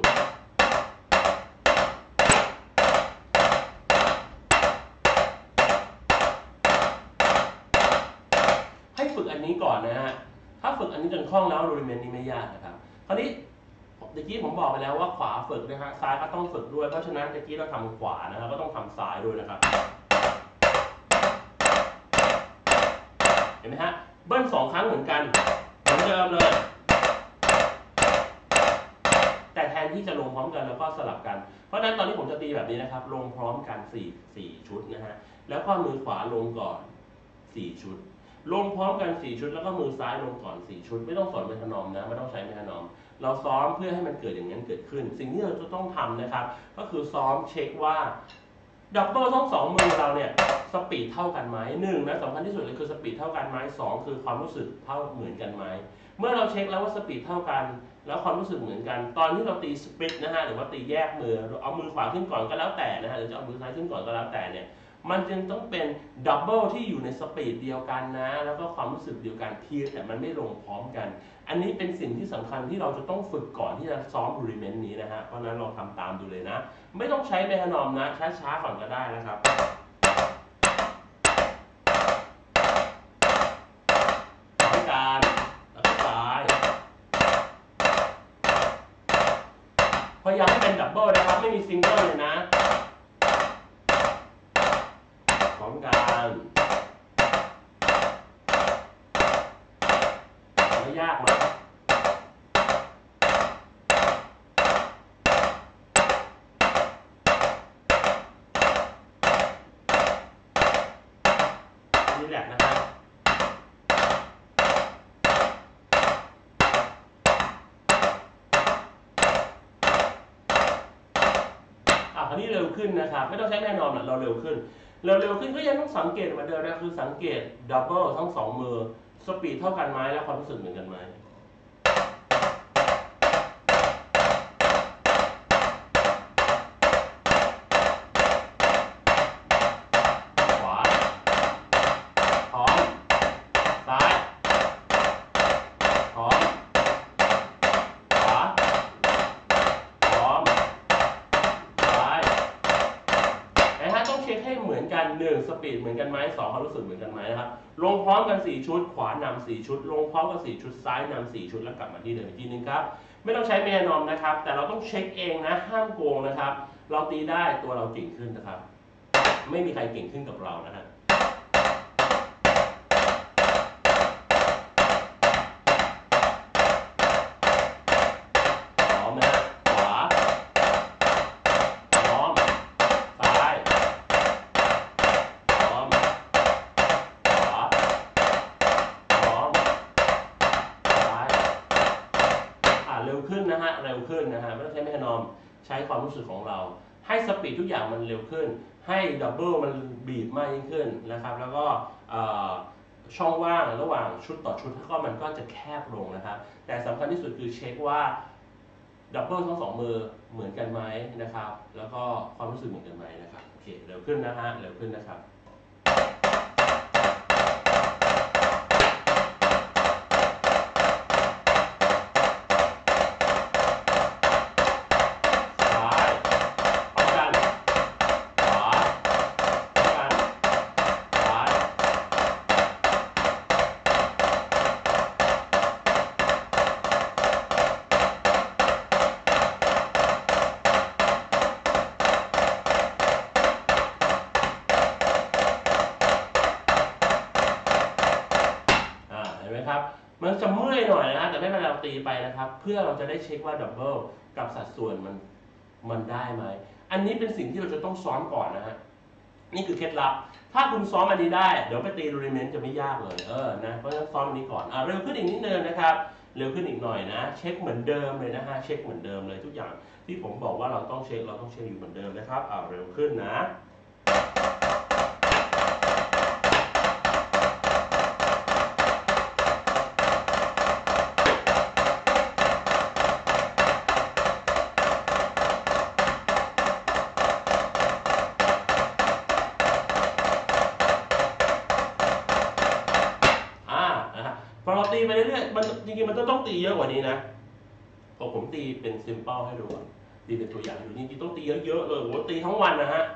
ให้ฝึกอันนี้ก่อนนะฮะถ้าฝึกอันนี้จนคล่องแล้วรูดิเมนต์นี้ไม่ยากนะครับคราวนี้เมื่อกี้ผมบอกไปแล้วว่าขวาฝึกนะฮะซ้ายก็ต้องฝึกด้วยเพราะฉะนั้นเมื่อกี้เราทำขวานะครับก็ต้องทำซ้ายด้วยนะครับเห็นไหมฮะเบิ้ล2 ครั้งเหมือนกันเหมือนเดิมเลยแต่แทนที่จะลงพร้อมกันแล้วก็สลับกันเพราะฉะนั้นตอนนี้ผมจะตีแบบนี้นะครับลงพร้อมกัน4ชุดนะฮะแล้วก็มือขวาลงก่อน4 ชุดลงพร้อมกัน4 ชุดแล้วก็มือซ้ายลงก่อน4 ชุดไม่ต้องสอนเมทานอมนะไม่ต้องใช้เมทานอมเราซ้อมเพื่อให้มันเกิดอย่างนั้นเกิดขึ้นสิ่งที่เราจะต้องทำนะครับก็คือซ้อมเช็คว่าดับเบิลทั้ง2 มือเราเนี่ยสปีดเท่ากันไหม1นะสำคัญที่สุดเลยคือสปีดเท่ากันไหม2คือความรู้สึกเท่าเหมือนกันไหมเมื่อเราเช็คแล้วว่าสปีดเท่ากันแล้วความรู้สึกเหมือนกันตอนที่เราตีสปริตนะฮะหรือว่าตีแยกมือเอามือขวาขึ้นก่อนก็แล้วแต่นะฮะหรือจะเอามือซ้ายขึ้นก่อนก็แล้วแต่เนี่ยมันจึงต้องเป็นดับเบิลที่อยู่ในสปีดเดียวกันนะแล้วก็ความรู้สึกเดียวกันเพียงแต่มันไม่ลงพร้อมกันอันนี้เป็นสิ่งที่สำคัญที่เราจะต้องฝึกก่อนที่จะซ้อมรูดิเมนต์นี้นะฮะเพราะฉะนั้นลองทำตามดูเลยนะไม่ต้องใช้เมทานอมนะช้าๆก่อนก็ได้นะครับการแล้วก็ซ้ายพยายามให้เป็นดับเบิลนะครับไม่มีซิงเกิลเลยนะพร้อมกันไม่ยากมั้ยนี่แหละนะครับอันนี้เร็วขึ้นนะครับไม่ต้องใช้แน่นอนเราเร็วขึ้นก็ยังต้องสังเกตเหมือนเดิมนะคือสังเกตดับเบิลทั้ง2 มือสปีดเท่ากันไหมและความรู้สึกเหมือนกันไหมขวาพร้อมซ้ายพร้อมขวาพร้อมต้องเช็คให้เหมือนกัน1สปีดเหมือนกันไหม2ความรู้สึกเหมือนกันไหมนะครับลงพร้อมกัน4 ชุดขวานำ4 ชุดลงพร้อมกัน4 ชุดซ้ายนำ4 ชุดแล้วกลับมาที่เดิมอีกทีนึงครับไม่ต้องใช้เมทานอมนะครับแต่เราต้องเช็คเองนะห้ามโกงนะครับเราตีได้ตัวเราเก่งขึ้นนะครับไม่มีใครเก่งขึ้นกับเรานะฮะเร็วขึ้นนะฮะไม่ต้องใช้เมทานอมใช้ความรู้สึกของเราให้สปีดทุกอย่างมันเร็วขึ้นให้ดับเบิลมันบีบมากยิ่งขึ้นนะครับแล้วก็ช่องว่างระหว่างชุดต่อชุดก็มันก็จะแคบลงนะครับแต่สำคัญที่สุดคือเช็คว่าดับเบิลทั้ง2 มือเหมือนกันไหมนะครับแล้วก็ความรู้สึกเหมือนกันไหมนะครับโอเคเร็วขึ้นนะฮะเร็วขึ้นนะครับมันจะเมื่อยหน่อยนะแต่ไม่เป็นไรเราตีไปนะครับเพื่อเราจะได้เช็คว่าดับเบิลกับสัดส่วนมันได้ไหมอันนี้เป็นสิ่งที่เราจะต้องซ้อมก่อนนะฮะนี่คือเคล็ดลับถ้าคุณซ้อมอันนี้ได้เดี๋ยวไปตีรูดิเมนต์จะไม่ยากเลยนะเพราะฉะนั้นซ้อมอันนี้ก่อนเร็วขึ้นอีกนิดนึงนะครับเร็วขึ้นอีกหน่อยนะเช็คเหมือนเดิมเลยนะฮะเช็คเหมือนเดิมเลยทุกอย่างที่ผมบอกว่าเราต้องเช็คอยู่เหมือนเดิมนะครับเร็วขึ้นนะ เริงๆมันต้องตีเยอะกว่านี้นะผมตีเป็นซิมเปิลให้ดูตีเป็นตัวอย่างให้ดูจริงๆต้องตีเยอะๆเลยโหตีทั้งวันนะฮะ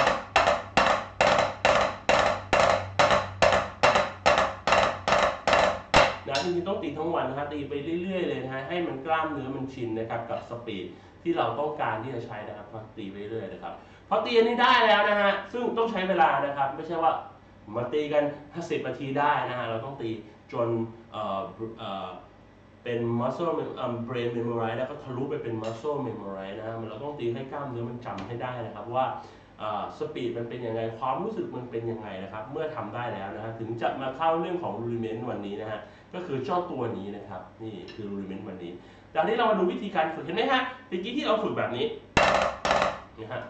จริงๆต้องตีทั้งวันนะครับตีไปเรื่อยๆเลยนะฮะให้มันกล้ามเนื้อมันชินนะครับกับสปีดที่เราต้องการที่จะใช้นะครับตีไปเรื่อยๆนะครับพอตีอันนี้ได้แล้วนะฮะซึ่งต้องใช้เวลานะครับไม่ใช่ว่ามาตีกัน50 นาทีได้นะฮะเราต้องตีจนเป็น muscle brain memorize แล้วก็ทะลุไปเป็น muscle memorize นะฮะเราต้องตีให้กล้ามเนื้อมันจำให้ได้นะครับว่าสปีดมันเป็นยังไงความรู้สึกมันเป็นยังไงนะครับเมื่อทำได้แล้วนะฮะถึงจะมาเข้าเรื่องของ rudiment วันนี้นะฮะก็คือเจ้าตัวนี้นะครับนี่คือ rudiment วันนี้จากนี้เรามาดูวิธีการฝึกเห็นไหมฮะเมื่อกี้ที่เราฝึกแบบนี้นะฮะ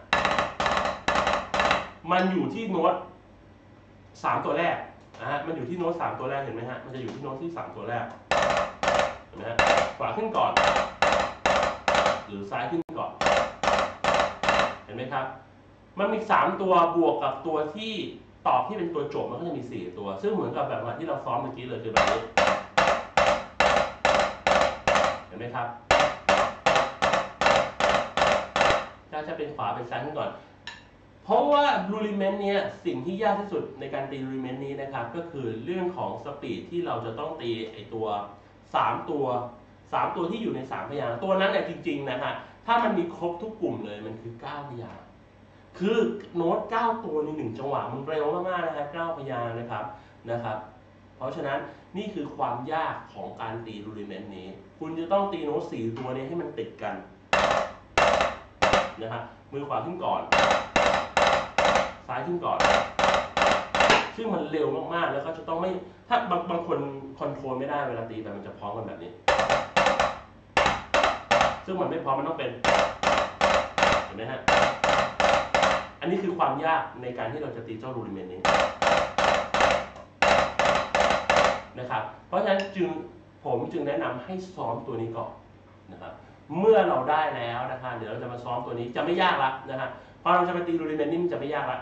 มันอยู่ที่โน้ต3 ตัวแรกนะฮะมันอยู่ที่โน้ต3 ตัวแรกเห็นไหมฮะมันจะอยู่ที่โน้ตที่3 ตัวแรกเห็นไหมฮะขวาขึ้นก่อนหรือซ้ายขึ้นก่อนเห็นไหมครับมันมี3 ตัวบวกกับตัวที่ตอบที่เป็นตัวจบมันก็จะมี4 ตัวซึ่งเหมือนกับแบบที่เราซ้อมเมื่อกี้เลยคือแบบนี้เห็นไหมครับจะเป็นขวาเป็นซ้ายขึ้นก่อนเพราะว่ารูริเมนต์เนี่ยสิ่งที่ยากที่สุดในการตีรูริเมนต์นี้นะครับก็คือเรื่องของสปีดที่เราจะต้องตีไอตัว3 ตัวที่อยู่ใน3 พยางค์ตัวนั้นเนี่ยจริงๆนะฮะถ้ามันมีครบทุกกลุ่มเลยมันคือ9 พยางค์คือโน้ต9 ตัวใน1 จังหวะมันเร็วมากๆนะครับ9 พยางค์นะครับเพราะฉะนั้นนี่คือความยากของการตีรูริเมนต์นี้คุณจะต้องตีโน้ต4 ตัวนี้ให้มันติดกันนะครับมือขวาขึ้นก่อนซ้ายขึ้นก่อนซึ่งมันเร็วมากๆแล้วก็จะต้องไม่ถ้าบางคนคอนโทรลไม่ได้เวลาตีแต่มันจะพร้อมกันแบบนี้ซึ่งมันไม่พร้อมมันต้องเป็นเห็นไหมฮะอันนี้คือความยากในการที่เราจะตีเจ้ารูริเมนต์นี้นะครับเพราะฉะนั้นผมจึงแนะนำให้ซ้อมตัวนี้ก่อนนะครับเมื่อเราได้แล้วนะครับเดี๋ยวเราจะมาซ้อมตัวนี้จะไม่ยากละนะครับพอเราจะไปตีรูริเมนต์นี่มันจะไม่ยากละ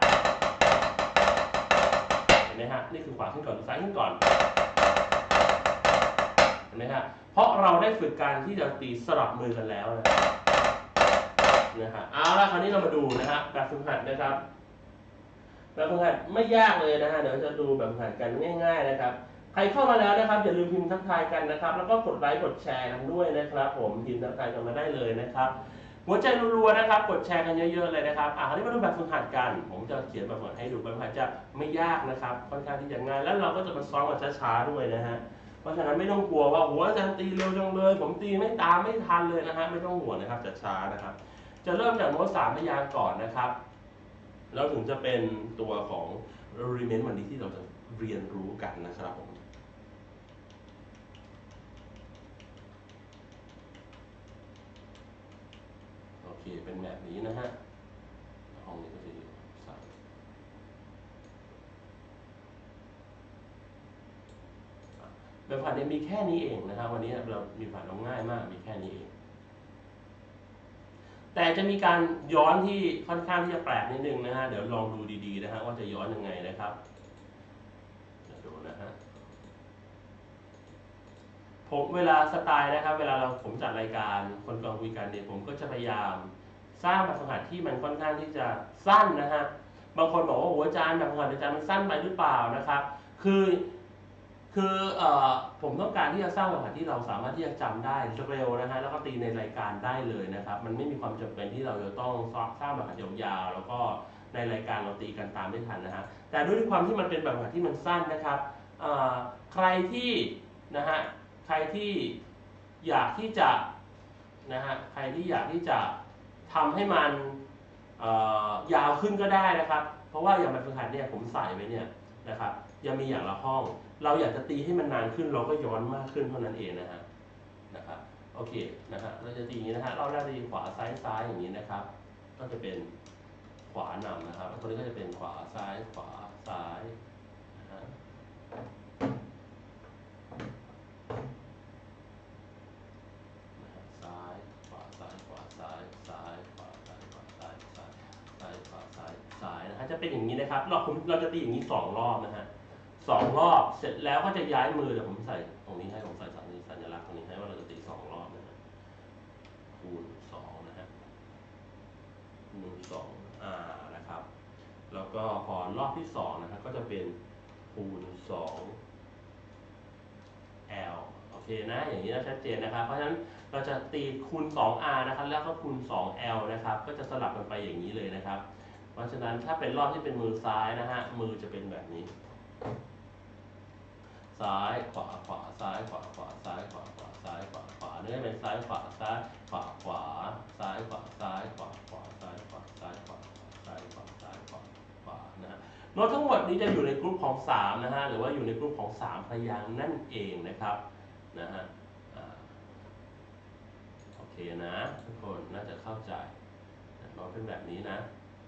เห็นไหมฮะนี่คือขวาขึ้นก่อนซ้ายขึ้นก่อนเห็นไหมฮะเพราะเราได้ฝึกการที่จะตีสลับมือกันแล้วนะฮะเอาละคราวนี้เรามาดูนะฮะแบบฝึกหัดนะครับแบบฝึกหัดไม่ยากเลยนะฮะเดี๋ยวจะดูแบบฝึกหัดกันง่ายๆนะครับใครเข้ามาแล้วนะครับอย่าลืมพิมพ์ทักทายกันนะครับแล้วก็กดไลค์กดแชร์กันด้วยนะครับผมพิมพ์ทักทายกันมาได้เลยนะครับหัวใจรัวๆนะครับกดแชร์กันเยอะๆเลยนะครับคราวนี้มาดูแบบฝึกหัดกันผมจะเขียนแบบฝึกหัดให้ดูแบบฝึกหัดจะไม่ยากนะครับค่อนข้างที่จะง่ายแล้วเราก็จะมาซ้อมกันช้าๆด้วยนะฮะเพราะฉะนั้นไม่ต้องกลัวว่าโหอาจารย์ตีเร็วจังเลยผมตีไม่ตามไม่ทันเลยนะฮะไม่ต้องห่วงนะครับจะช้านะครับจะเริ่มจากโน้ต3 พยางค์ก่อนนะครับแล้วถึงจะเป็นตัวของรีเมนต์วันนี้ที่เราจะเรียนรู้กันนะครับผมโอเคเป็นแบบนี้นะฮะห้องนี้ก็จะอยู่ใส่แบบผ่านเนี่ยมีแค่นี้เองนะครับวันนี้เรามีผ่านเราง่ายมากมีแค่นี้เองแต่จะมีการย้อนที่ค่อนข้างที่จะแปลกนิดนึงนะฮะเดี๋ยวลองดูดีๆนะฮะว่าจะย้อนยังไงนะครับดูนะฮะผมเวลาสไตล์นะครับเวลาผมจัดรายการคนกลางคุยกันเนี่ยผมก็จะพยายามสร้างแบบฝึกหัดที่มันค่อนข้างที่จะสั้นนะฮะบางคนบอกว่าโอ้อาจารย์แบบฝึกหัดอาจารย์มันสั้นไปหรือเปล่านะครับคือผมต้องการที่จะสร้างแบบฝึกหัดที่เราสามารถที่จะจำได้เร็วนะฮะแล้วก็ตีในรายการได้เลยนะครับมันไม่มีความจำเป็นที่เราจะต้องสร้างแบบฝึกหัดยาวๆแล้วก็ในรายการเราตีกันตามไม่ทันนะฮะแต่ด้วยความที่มันเป็นแบบฝึกหัดที่มันสั้นนะครับใครที่นะฮะใครที่อยากที่จะนะฮะใครที่อยากที่จะทำให้มันยาวขึ้นก็ได้นะครับเพราะว่าอย่างแบบฝึกหัดเนี่ยผมใส่ไว้เนี่ยนะครับยังมีอย่างละห้องเราอยากจะตีให้มันนานขึ้นเราก็ย้อนมากขึ้นเท่านั้นเองนะครับโอเคนะฮะเราจะตีอย่างนี้นะฮะเราจะตีขวาซ้ายอย่างนี้นะครับก็จะเป็นขวานำนะครับตัวนี้ก็จะเป็นขวาซ้ายนะฮะซ้ายขวาซ้ายขวาซ้ายซ้ายขวาซ้ายขวาซ้ายซ้ายซ้ายขวาซ้ายนะฮะจะเป็นอย่างนี้นะครับเราจะตีอย่างนี้2 รอบนะฮะ2 รอบเสร็จแล้วก็จะย้ายมือเดี๋ยวผมใส่ตรงนี้ให้ผมใส่สัญลักษณ์ 2r นะครับแล้วก็พอรอบที่2นะครับก็จะเป็นคูณ 2l โอเคนะอย่างนี้ชัดเจนนะครับเพราะฉะนั้นเราจะตีคูณ 2r นะครับแล้วก็คูณ 2l นะครับก็จะสลับกันไปอย่างนี้เลยนะครับเพราะฉะนั้นถ้าเป็นรอบที่เป็นมือซ้ายนะฮะมือจะเป็นแบบนี้ซ้ายขวาขวาซ้ายขวาขวาซ้ายขวาขวาซ้ายขวาขวาเนื้อเป็นซ้ายขวาซ้ายขวาขวาซ้ายขวาซ้ายขวาขวาซ้ายขวาซ้ายขวาซ้ายขวาซ้ายขวาขวานะฮะโน้ตทั้งหมดนี้จะอยู่ในกลุ่มของ3นะฮะหรือว่าอยู่ในกลุ่มของ3พยางค์นั่นเองนะครับนะฮะโอเคนะทุกคนน่าจะเข้าใจโน้ตเป็นแบบนี้นะ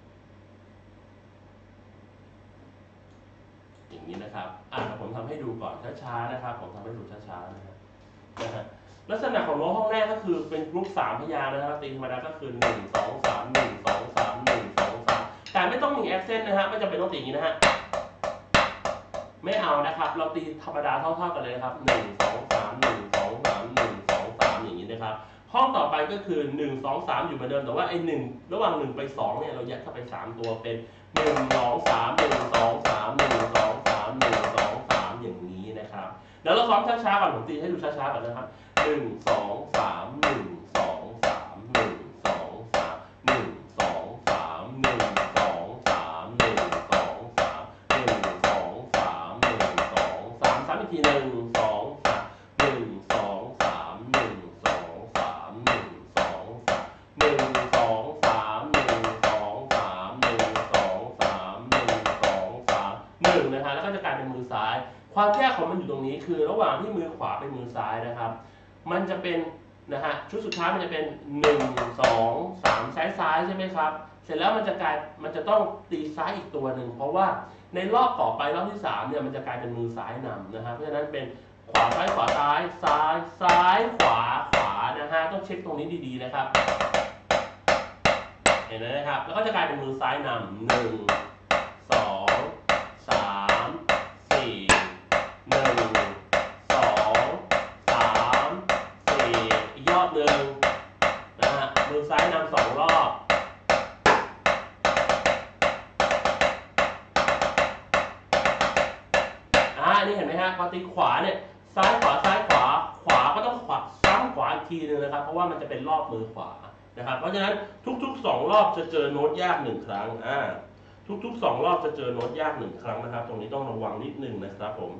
อย่างนี้นะครับผมทำให้ดูก่อนช้าๆนะครับผมทำให้ดูช้าๆนะฮะลักษณะของโน้ตห้องแรกก็คือเป็นกรุ๊ป3พยางค์นะครับตีธรรมดาก็คือ1 2 3 1 2 3 1 2 3แต่ไม่ต้องมีแอคเซนต์นะฮะไม่จำเป็นต้องตีอย่างนี้นะฮะไม่เอานะครับเราตีธรรมดาเท่าๆกันเลยครับ1 2 3 1 2 3 1 2 3อย่างนี้นะครับห้องต่อไปก็คือ1 2 3อยู่เหมือนเดิมแต่ว่าไอ้1ระหว่าง1ไป2เนี่ยเราแยกเข้าไป3ตัวเป็น1 2 3 1 2 3 1 2 3 1 2 3อย่างนี้นะครับเดี๋ยวเราซ้อมช้าๆก่อนผมตีให้ดูช้าๆก่อนนะครับ1 2 3 1 2 3 1 2 3 1 2 3 1 2 3 1 2 3 1 2 3 1 2 3 3อีกที1 2 3 1 2 3 1 2 3 1 2 3 1 2 3 1 2 3 1 2 3 1 2 3 1นะฮะแล้วก็จะกลายเป็นมือซ้ายความแยกของมันอยู่ตรงนี้คือระหว่างที่มือขวาเป็นมือซ้ายนะครับมันจะเป็นนะฮะชุดสุดท้ายมันจะเป็น1 2 3ซ้ายใช่ไหมครับเสร็จแล้วมันจะต้องตีซ้ายอีกตัวหนึ่งเพราะว่าในรอบต่อไปรอบที่3เนี่ยมันจะกลายเป็นมือซ้ายนำนะฮะเพราะฉะนั้นเป็นขวาซ้ายขวาซ้ายซ้ายซ้ายขวาขวานะฮะต้องเช็คตรงนี้ดีๆนะครับเห็นไหมนะครับแล้วก็จะกลายเป็นมือซ้ายนำ1 2 3 4 1 2 3 4อีกรอบหนึ่งนะฮะมือซ้ายนำ2รอบนี่เห็นไหมฮะพอตีขวาเนี่ยซ้ายขวาซ้ายขวาขวาก็ต้องขวาซ้ำขวาอีกทีนึงนะครับเพราะว่ามันจะเป็นรอบมือขวานะครับเพราะฉะนั้นทุกๆ2รอบจะเจอโน้ตยาก1ครั้งทุกๆ2รอบจะเจอโน้ตยาก1ครั้งนะครับตรงนี้ต้องระวังนิดนึงนะครับผม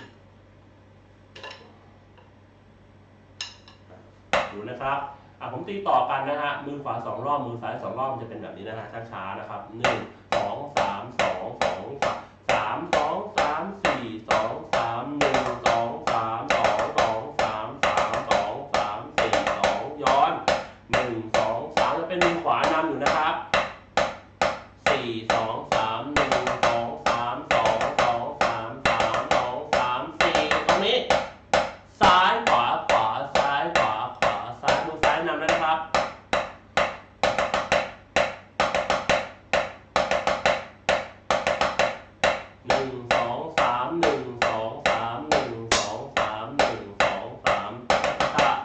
ดูนะครับผมตีต่อกันนะฮะมือขวา2รอบมือซ้าย2รอบมันจะเป็นแบบนี้นะฮะช้าๆนะครับ1 2 3 2 2 3 2 3 4 2 3 1 2 3 2 2 3 3 2 3 4 2ย้อน1 2 3จะเป็นมือขวานำอยู่นะครับ4 2 3 1 2 3 2 2 3 3 2 3 4ตรงนี้ซ้ายขวาขวาซ้ายขวาขวาซ้ายมือซ้ายนำนะครับ1 2 3 1 2 3 1 2 3 1 2 3ตะ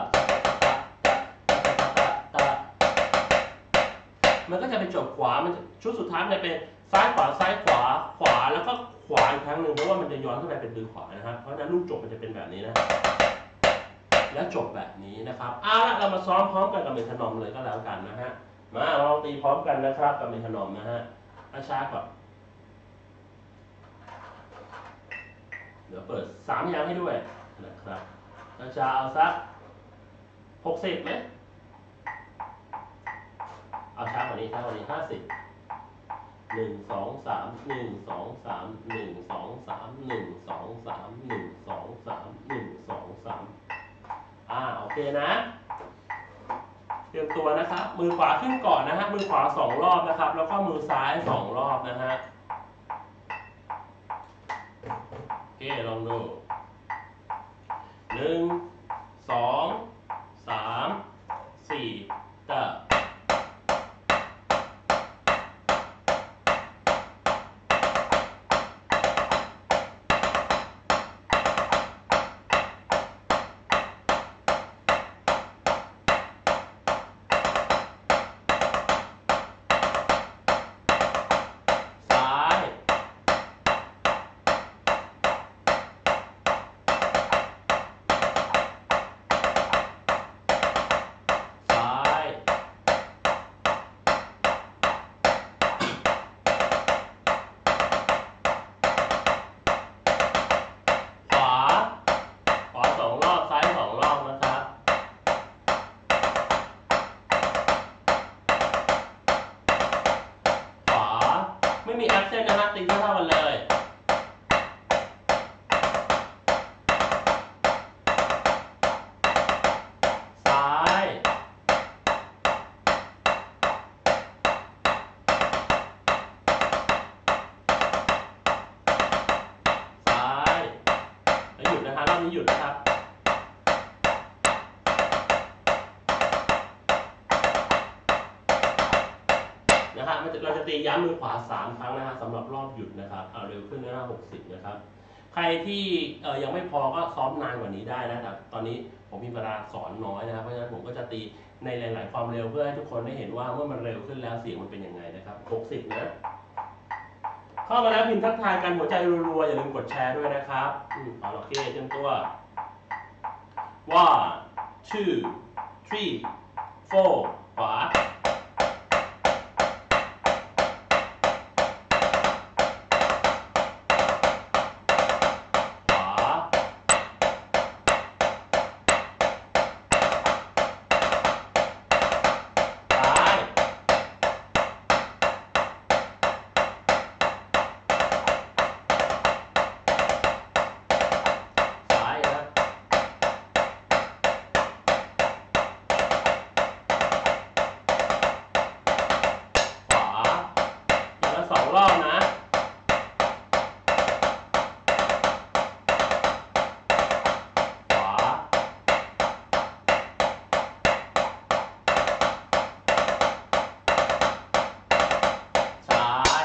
มันก็จะไปจบขวามันชุดสุดท้ายมันจะเป็นซ้ายขวาซ้ายขวาขวาแล้วก็ขวาอีกครั้งหนึ่งเพราะว่ามันจะย้อนขึ้นไปเป็นมือขวานะครับเพราะฉะนั้นลูกจบมันจะเป็นแบบนี้นะและจบแบบนี้นะครับละเรามาซ้อมพร้อมกันกับเมทานอมเลยก็แล้วกันนะฮะมาลองตีพร้อมกันนะครับกับเมทานอมนะฮะช้าก่อนเดี๋ยวเปิด3อย่างให้ด้วยนะครับช้าเอาสัก60ไหมเอาช้ากว่านี้50 1 2 3 1 2 3 1 2 3 1 2 3 1 2 3 1 2 3โอเคนะเตรียมตัวนะครับมือขวาขึ้นก่อนนะฮะมือขวา2รอบนะครับแล้วก็มือซ้าย2รอบนะฮะโอเคลองดู1 2 3 4ต่อนะฮะตีเท่ากันเลยซ้ายซ้ายแล้วหยุดนะฮะรอบนี้หยุดนะครับเราจะตีย้ำมือขวา3 ครั้งนะฮะสำหรับรอบหยุดนะครับเอาเร็วขึ้นนะ60นะครับใครที่ยังไม่พอก็ซ้อมนานกว่านี้ได้นะแต่ตอนนี้ผมมีเวลาสอนน้อยนะครับเพราะฉะนั้นผมก็จะตีในหลายๆความเร็วเพื่อให้ทุกคนได้เห็นว่าเมื่อมันเร็วขึ้นแล้วเสียงมันเป็นยังไงนะครับ60นะเข้ามาแล้วพิมพ์ทักทายกันหัวใจรัวๆอย่าลืมกดแชร์ด้วยนะครับเอาโอเคเตรียมตัว 1 2 3 4 ขวา2 รอบนะขวาซ้าย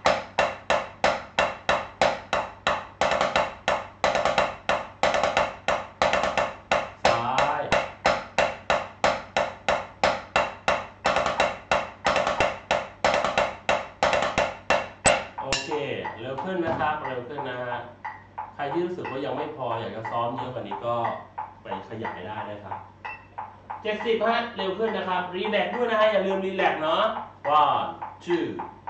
ซ้ายโอเคเร็วขึ้นนะครับเร็วขึ้นนะฮะใครที่รู้สึกว่ายังไม่พออยากจะซ้อมเยอะกว่านี้ก็ไปขยายได้นะครับ70ฮะเร็วขึ้นนะครับรีแลกซ์ด้วยนะฮะอย่าลืมรีแลกซ์เนาะ 1 2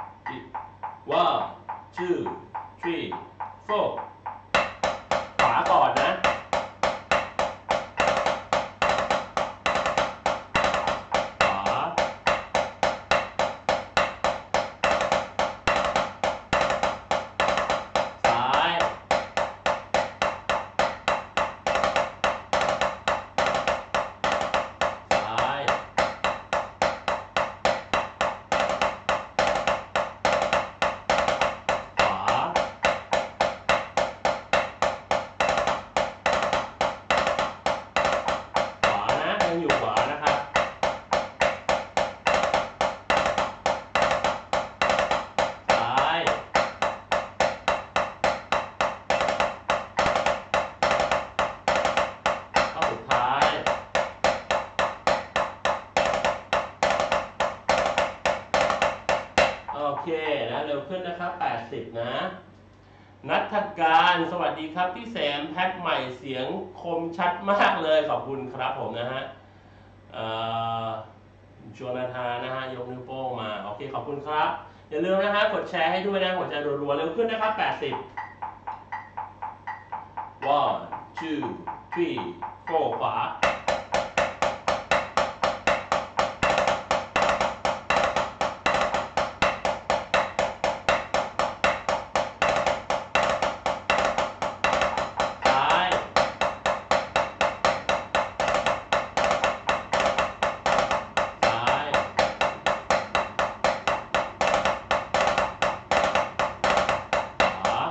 1 2 3 4 ขวาก่อนนะขวาซ้ายซ้ายขวานะยังอยู่ขวานะครับซ้ายเข้าสุดท้ายโอเคนะเร็วขึ้นนะครับ80นะนัทการสวัสดีครับพี่แสมแพ็คใหม่เสียงคมชัดมากเลยขอบคุณครับผมนะฮะชวนนาธานะฮะยกนิ้วโป้งมาโอเคขอบคุณครับอย่าลืมนะฮะกดแชร์ให้ด้วยนะหัวใจรัวๆเร็วขึ้นนะครับ80 1 2 3 4 ขวาซ้ายซ้ายขวา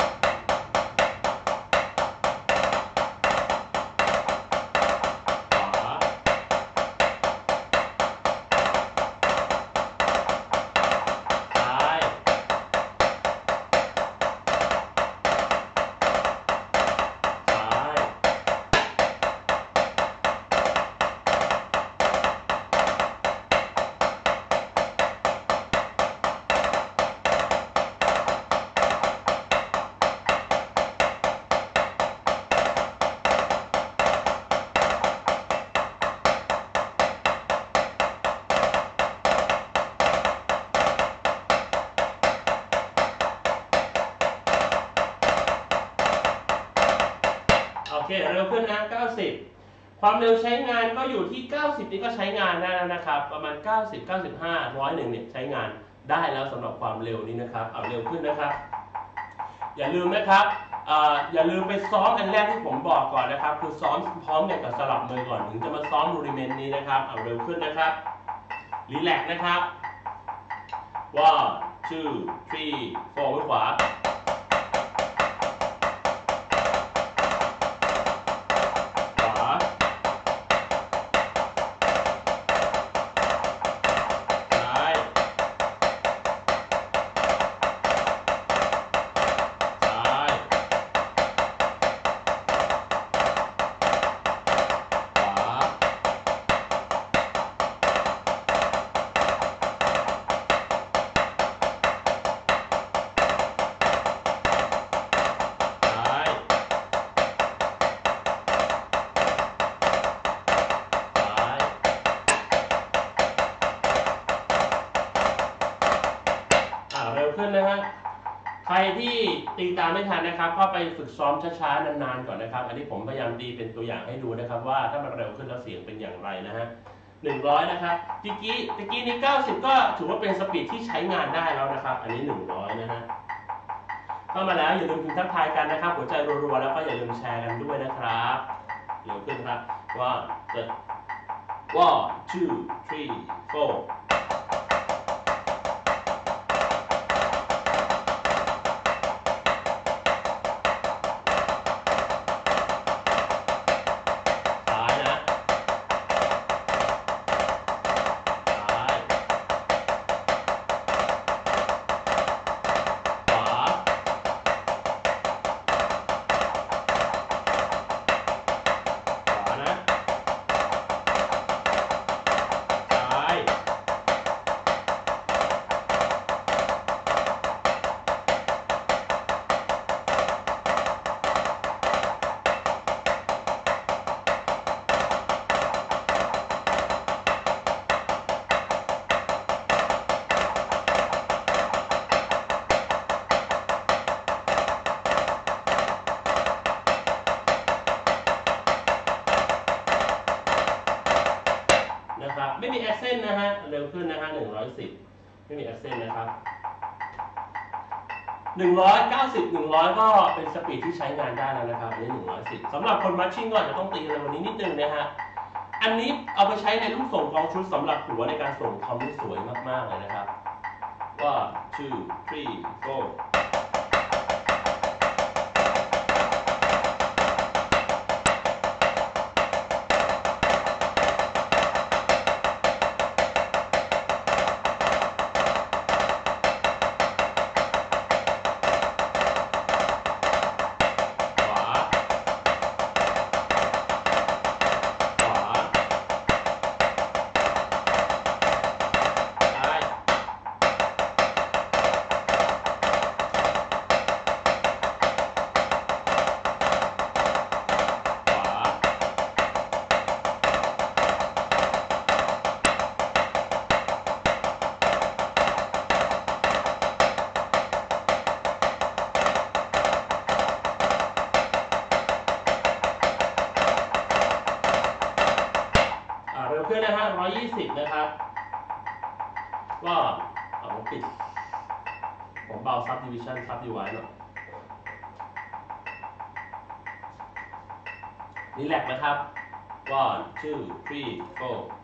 โอเคเร็วขึ้นนะ90ความเร็วใช้งานก็อยู่ที่90นี่ก็ใช้งานได้แล้วนะครับประมาณ90 95 101เนี่ยใช้งานได้แล้วสำหรับความเร็วนี้นะครับเอาเร็วขึ้นนะครับอย่าลืมนะครับอย่าลืมไปซ้อมอันแรกที่ผมบอกก่อนนะครับคือซ้อมพร้อมกับสลับมือก่อนถึงจะมาซ้อมรูดิเมนต์นี้นะครับเอาเร็วขึ้นนะครับรีแลกซ์นะครับ 1 2 3 4มือขวาเร็วขึ้นนะฮะใครที่ตีตามไม่ทันนะครับก็ไปฝึกซ้อมช้าๆนานๆก่อนนะครับอันนี้ผมพยายามตีเป็นตัวอย่างให้ดูนะครับว่าถ้ามันเร็วขึ้นแล้วเสียงเป็นอย่างไรนะฮะ100นะครับตะกี้นี้90ก็ถือว่าเป็นสปีดที่ใช้งานได้แล้วนะครับอันนี้100นะฮะเข้ามาแล้วอย่าลืมพิมพ์ทักทายกันนะครับหัวใจรัวๆแล้วก็อย่าลืมแชร์กันด้วยนะครับเร็วขึ้นครับว่า 1 2 3 4ไม่มีแอคเซนต์นะฮะเร็วขึ้นนะฮะ110ไม่มีแอคเซนต์นะครับ190 100ก็เป็นสปีดที่ใช้งานได้แล้วนะครับอันนี้110สำหรับคนมัชชิ่งก็อาจจะต้องตีเร็วกว่านี้นิดนึงนะฮะอันนี้เอาไปใช้ในลูกส่งกองชุดสำหรับหัวในการส่งคอมที่สวยมากๆเลยนะครับว่า 2 3 4เร็วขึ้นนะฮะ120นะครับก็ผมปิดผมเบาซับดิวิชั่นซับดีไว้หน่อยนี่แหลกนะครับ 1 2 3 4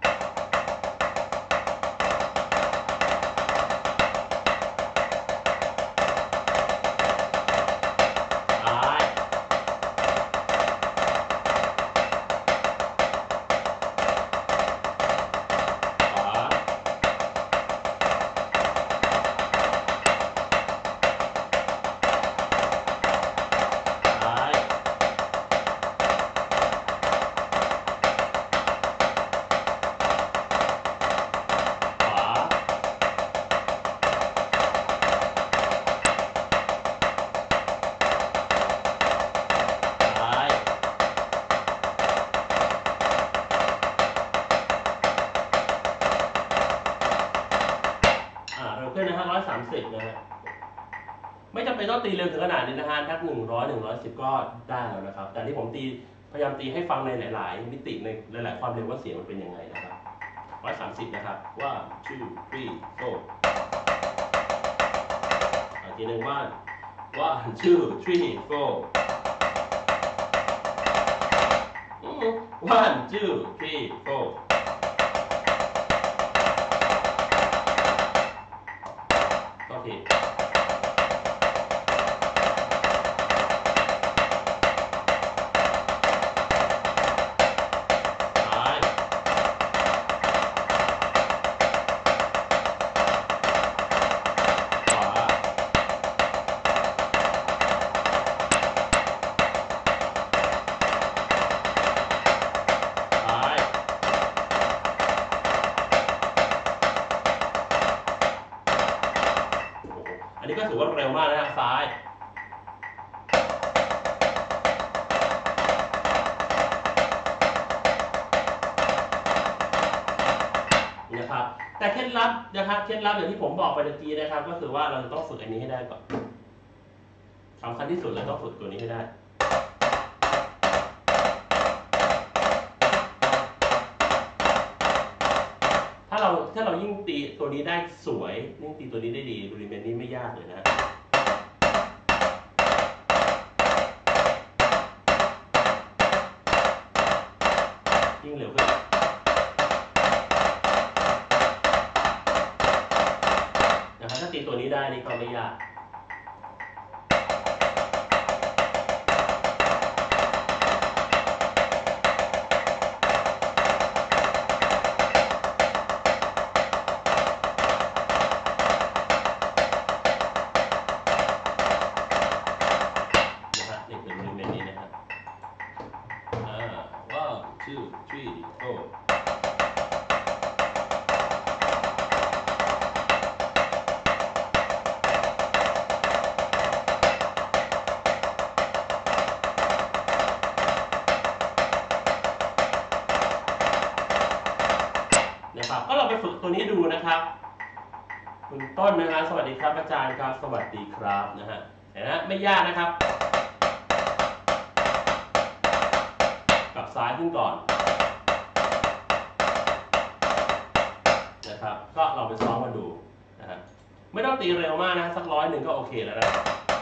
ขึ้นนะฮะ130นะฮะไม่จำเป็นต้องตีเร็วถึงขนาดนี้นะฮะทัก100 110ก็ได้แล้วนะครับแต่ที่ผมตีพยายามตีให้ฟังในหลายๆมิติในหลายๆความเร็วว่าเสียงมันเป็นยังไงนะครับ130นะครับว่า 2 3 4 ทีหนึ่งว่า 1 2 3 4 1 2 3 4โอเคอันนี้ก็ถือว่าเร็วมากนะซ้ายนะครับแต่เคล็ดลับนะครับเคล็ดลับอย่างที่ผมบอกไปเมื่อกี้นะครับก็คือว่าเราจะต้องฝึกอันนี้ให้ได้ก่อนสำคัญที่สุดเลยต้องฝึกตัวนี้ให้ได้ถ้าเรายิ่งตีตัวนี้ได้สวยยิ่งตีตัวนี้ได้ดีรูดิเมนต์นี้ไม่ยากเลยนะยิ่งเร็วขึ้นนะครับถ้าตีตัวนี้ได้นี่ก็ไม่ยาก2 3 4นะครับก็เราไปฝึกตัวนี้ดูนะครับคุณต้นนะครับสวัสดีครับอาจารย์ครับสวัสดีครับนะฮะเห็นไหมไม่ยากนะครับกลับซ้ายขึ้นก่อนนะครับก็เราไปซ้อมมาดูนะฮะไม่ต้องตีเร็วมากนะสัก100ก็โอเคแล้วนะ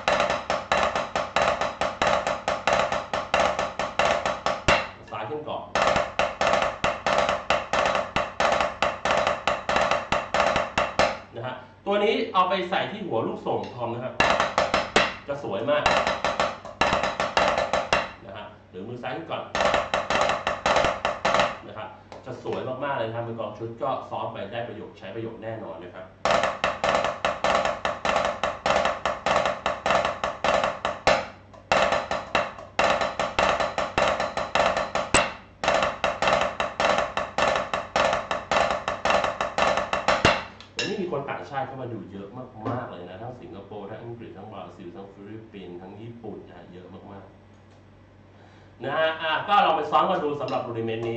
ซ้ายขึ้นก่อนนะฮะตัวนี้เอาไปใส่ที่หัวลูกส่งทอมนะครับจะสวยมากนะฮะหรือมือซ้ายขึ้นก่อนนะครับจะสวยมากๆเลยครับมือกลองชุดก็ซ้อมไปได้ประโยชน์ใช้ประโยชน์แน่นอนนะครับมีคนต่างชาติเข้ามาดูเยอะมากๆเลยนะทั้งสิงคโปร์ทั้งอังกฤษทั้งบราซิลทั้งฟิลิปปินส์ทั้งญี่ปุ่นนะเยอะมากๆนะฮะก็เราไปซ้อมกันดูสำหรับรูดิเมนต์นี้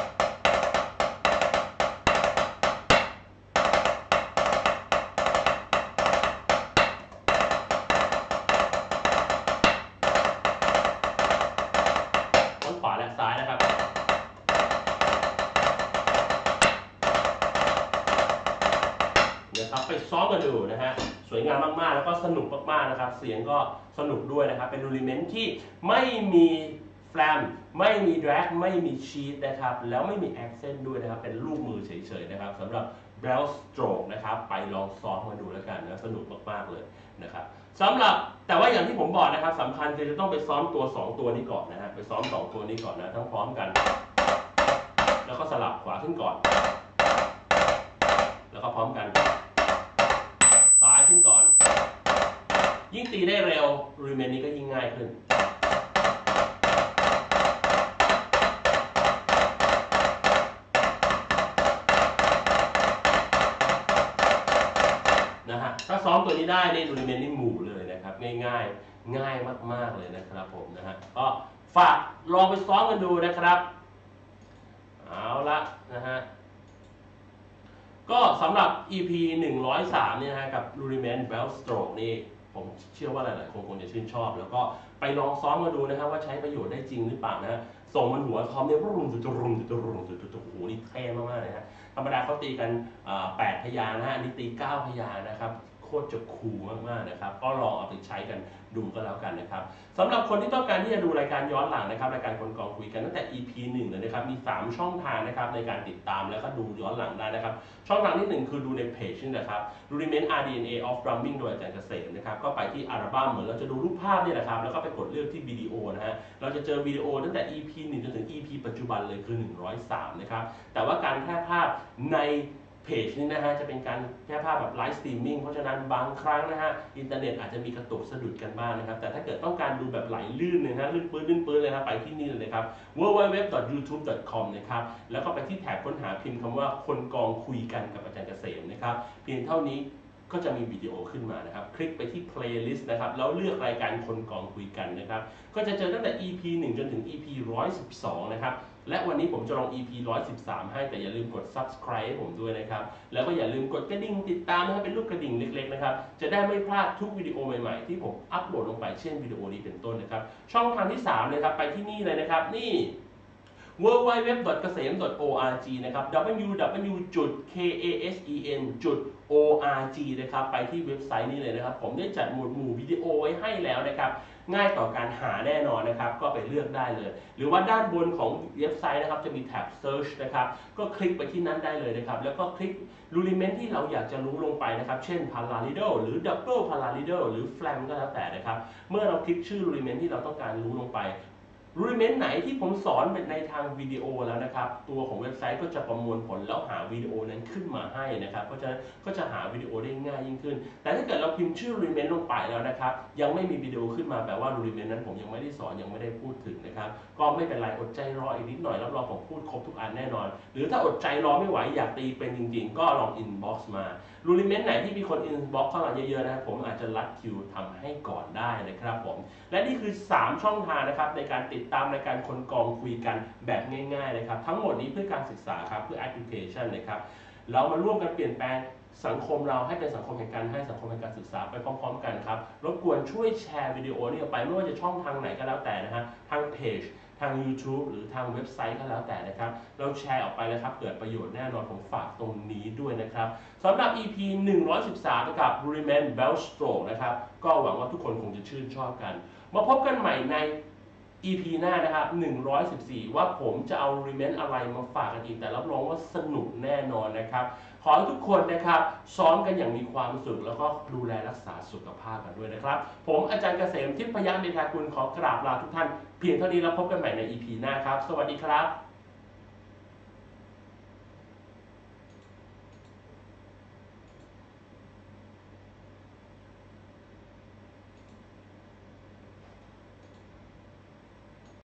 ทั้งขวาและซ้ายนะครับไปซ้อมกันดูนะฮะสวยงามมากๆแล้วก็สนุกมากๆนะครับเสียงก็สนุกด้วยนะครับเป็นรูดิเมนต์ที่ไม่มีแฟลมไม่มีแดรกไม่มีชีทนะครับแล้วไม่มีแอคเซนต์ด้วยนะครับเป็นลูกมือเฉยๆนะครับสำหรับเบลสโตรกนะครับไปลองซ้อมมาดูแล้วกันนะสนุกมากๆเลยนะครับสำหรับแต่ว่าอย่างที่ผมบอกนะครับสำคัญคือจะต้องไปซ้อมตัว2ตัวนี้ก่อนนะฮะไปซ้อม2ตัวนี้ก่อนนะทั้งพร้อมกันแล้วก็สลับขวาขึ้นก่อนแล้วก็พร้อมกันซ้ายขึ้นก่อนยิ่งตีได้เร็วรูดิเมนต์นี้ก็ยิ่งง่ายขึ้นนะฮะถ้าซ้อมตัวนี้ได้ในรูดิเมนต์นี่หมู่เลยนะครับง่ายมากๆเลยนะครับผมนะฮะก็ฝากลองไปซ้อมกันดูนะครับเอาละนะฮะก็สำหรับ EP 103เนี่ยนะฮะกับ Rudiment Bell Stroke นี่ผมเชื่อว่าหลายๆคนคงจะชื่นชอบแล้วก็ไปลองซ้อมมาดูนะครับว่าใช้ประโยชน์ได้จริงหรือเปล่านะส่งมันหัวคอมเนี่ยรุมจุดโอ้โหนี่เท่มากๆเลยฮะธรรมดาเขาตีกัน8 พยางค์นะฮะอันนี้ตี9 พยางค์นะครับโคตรจะคูลมากๆนะครับก็ลองเอาไปใช้กันดูก็แล้วกันนะครับสำหรับคนที่ต้องการที่จะดูรายการย้อนหลังนะครับรายการคนกองคุยกันตั้งแต่ EP 1เลยนะครับมี3ช่องทางนะครับในการติดตามแล้วก็ดูย้อนหลังได้นะครับช่องทางที่1คือดูในเพจนี่นะครับ Rudiment RDNA of Drumming โดยอาจารย์เกษมนะครับก็ไปที่อัลบั้มเหมือนเราจะดูรูปภาพนี่แหละครับแล้วก็ไปกดเลือกที่วิดีโอนะฮะเราจะเจอวิดีโอตั้งแต่ EP 1จนถึง EP ปัจจุบันเลยคือ103นะครับแต่ว่าการแพร่ภาพในเพจนี้นะฮะจะเป็นการแค่ภาพแบบไลฟ์สตรีมมิ่งเพราะฉะนั้นบางครั้งนะฮะอินเทอร์เน็ตอาจจะมีกระตุกสะดุดกันบ้างนะครับแต่ถ้าเกิดต้องการดูแบบไหลลื่นเลยนะลื่นปื้นเลยครับไปที่นี่เลยครับ www.youtube.com นะครับแล้วก็ไปที่แท็บค้นหาพิมพ์คำว่าคนกองคุยกันกับอาจารย์เกษมนะครับเพียงเท่านี้ก็จะมีวิดีโอขึ้นมานะครับคลิกไปที่ playlist นะครับแล้วเลือกรายการคนกองคุยกันนะครับก็จะเจอตั้งแต่ EP 1จนถึง EP 112นะครับและวันนี้ผมจะลง EP 113ให้แต่อย่าลืมกด subscribe ให้ผมด้วยนะครับแล้วก็อย่าลืมกดกระดิ่งติดตามนะครับเป็นรูปกระดิ่งเล็กๆนะครับจะได้ไม่พลาดทุกวิดีโอใหม่ๆที่ผมอัปโหลดลงไปเช่นวิดีโอนี้เป็นต้นนะครับช่องทางที่3นะครับไปที่นี่เลยนะครับนี่ www.kasem.org นะครับ www.kasem.org นะครับไปที่เว็บไซต์นี้เลยนะครับผมได้จัดหมวดหมู่วิดีโอไว้ให้แล้วนะครับง่ายต่อการหาแน่นอนนะครับก็ไปเลือกได้เลยหรือว่าด้านบนของเว็บไซต์นะครับจะมีแท็บ Search นะครับก็คลิกไปที่นั้นได้เลยนะครับแล้วก็คลิก Rudiment ที่เราอยากจะรู้ลงไปนะครับเช่น Parallel หรือ Double Parallel หรือ Flam ก็แล้วแต่นะครับเมื่อเราคลิกชื่อ Rudiment ที่เราต้องการรู้ลงไปRudiment ไหนที่ผมสอนเป็นในทางวิดีโอแล้วนะครับตัวของเว็บไซต์ก็จะประมวลผลแล้วหาวิดีโอนั้นขึ้นมาให้นะครับเพราะฉะนั้นก็จะหาวิดีโอได้ง่ายยิ่งขึ้นแต่ถ้าเกิดเราพิมพ์ชื่อ Rudiment ลงไปแล้วนะครับยังไม่มีวิดีโอขึ้นมาแปลว่า Rudiment นั้นผมยังไม่ได้สอนยังไม่ได้พูดถึงนะครับก็ไม่เป็นไรอดใจรออีกนิดหน่อยรับรองผมพูดครบทุกอันแน่นอนหรือถ้าอดใจรอไม่ไหวอยากตีเป็นจริงๆก็ลอง inbox มา Rudiment ไหนที่มีคน inbox เข้ามาเยอะๆนะครับผมอาจจะรัดคิวทำให้ก่อนได้นะครับผมและนี่คือ3ช่องทางนะครับในการติดตามรายการคนกองคุยกันแบบง่ายๆนะครับทั้งหมดนี้เพื่อการศึกษาครับเพื่อ education นะครับเรามาร่วมกันเปลี่ยนแปลงสังคมเราให้เป็นสังคมแห่งการให้สังคมแห่งการศึกษาไปพร้อมๆกันครับรบกวนช่วยแชร์วิดีโอนี้ออกไปไม่ว่าจะช่องทางไหนก็แล้วแต่นะฮะทางเพจทาง YouTube หรือทางเว็บไซต์ก็แล้วแต่นะครับเราแชร์ออกไปนะครับเกิดประโยชน์แน่นอนผมฝากตรงนี้ด้วยนะครับสำหรับ EP 113กับ Rudiment Bell Stroke นะครับก็หวังว่าทุกคนคงจะชื่นชอบกันมาพบกันใหม่ในEP หน้านะครับ114ว่าผมจะเอา Rudiment อะไรมาฝากกันอีกแต่รับรองว่าสนุกแน่นอนนะครับขอให้ทุกคนนะครับซ้อมกันอย่างมีความสุขแล้วก็ดูแลรักษาสุขภาพกันด้วยนะครับผมอาจารย์เกษมทิพยเมธากุลขอกราบลาทุกท่านเพียงเท่านี้แล้วพบกันใหม่ใน EP หน้าครับสวัสดีครับ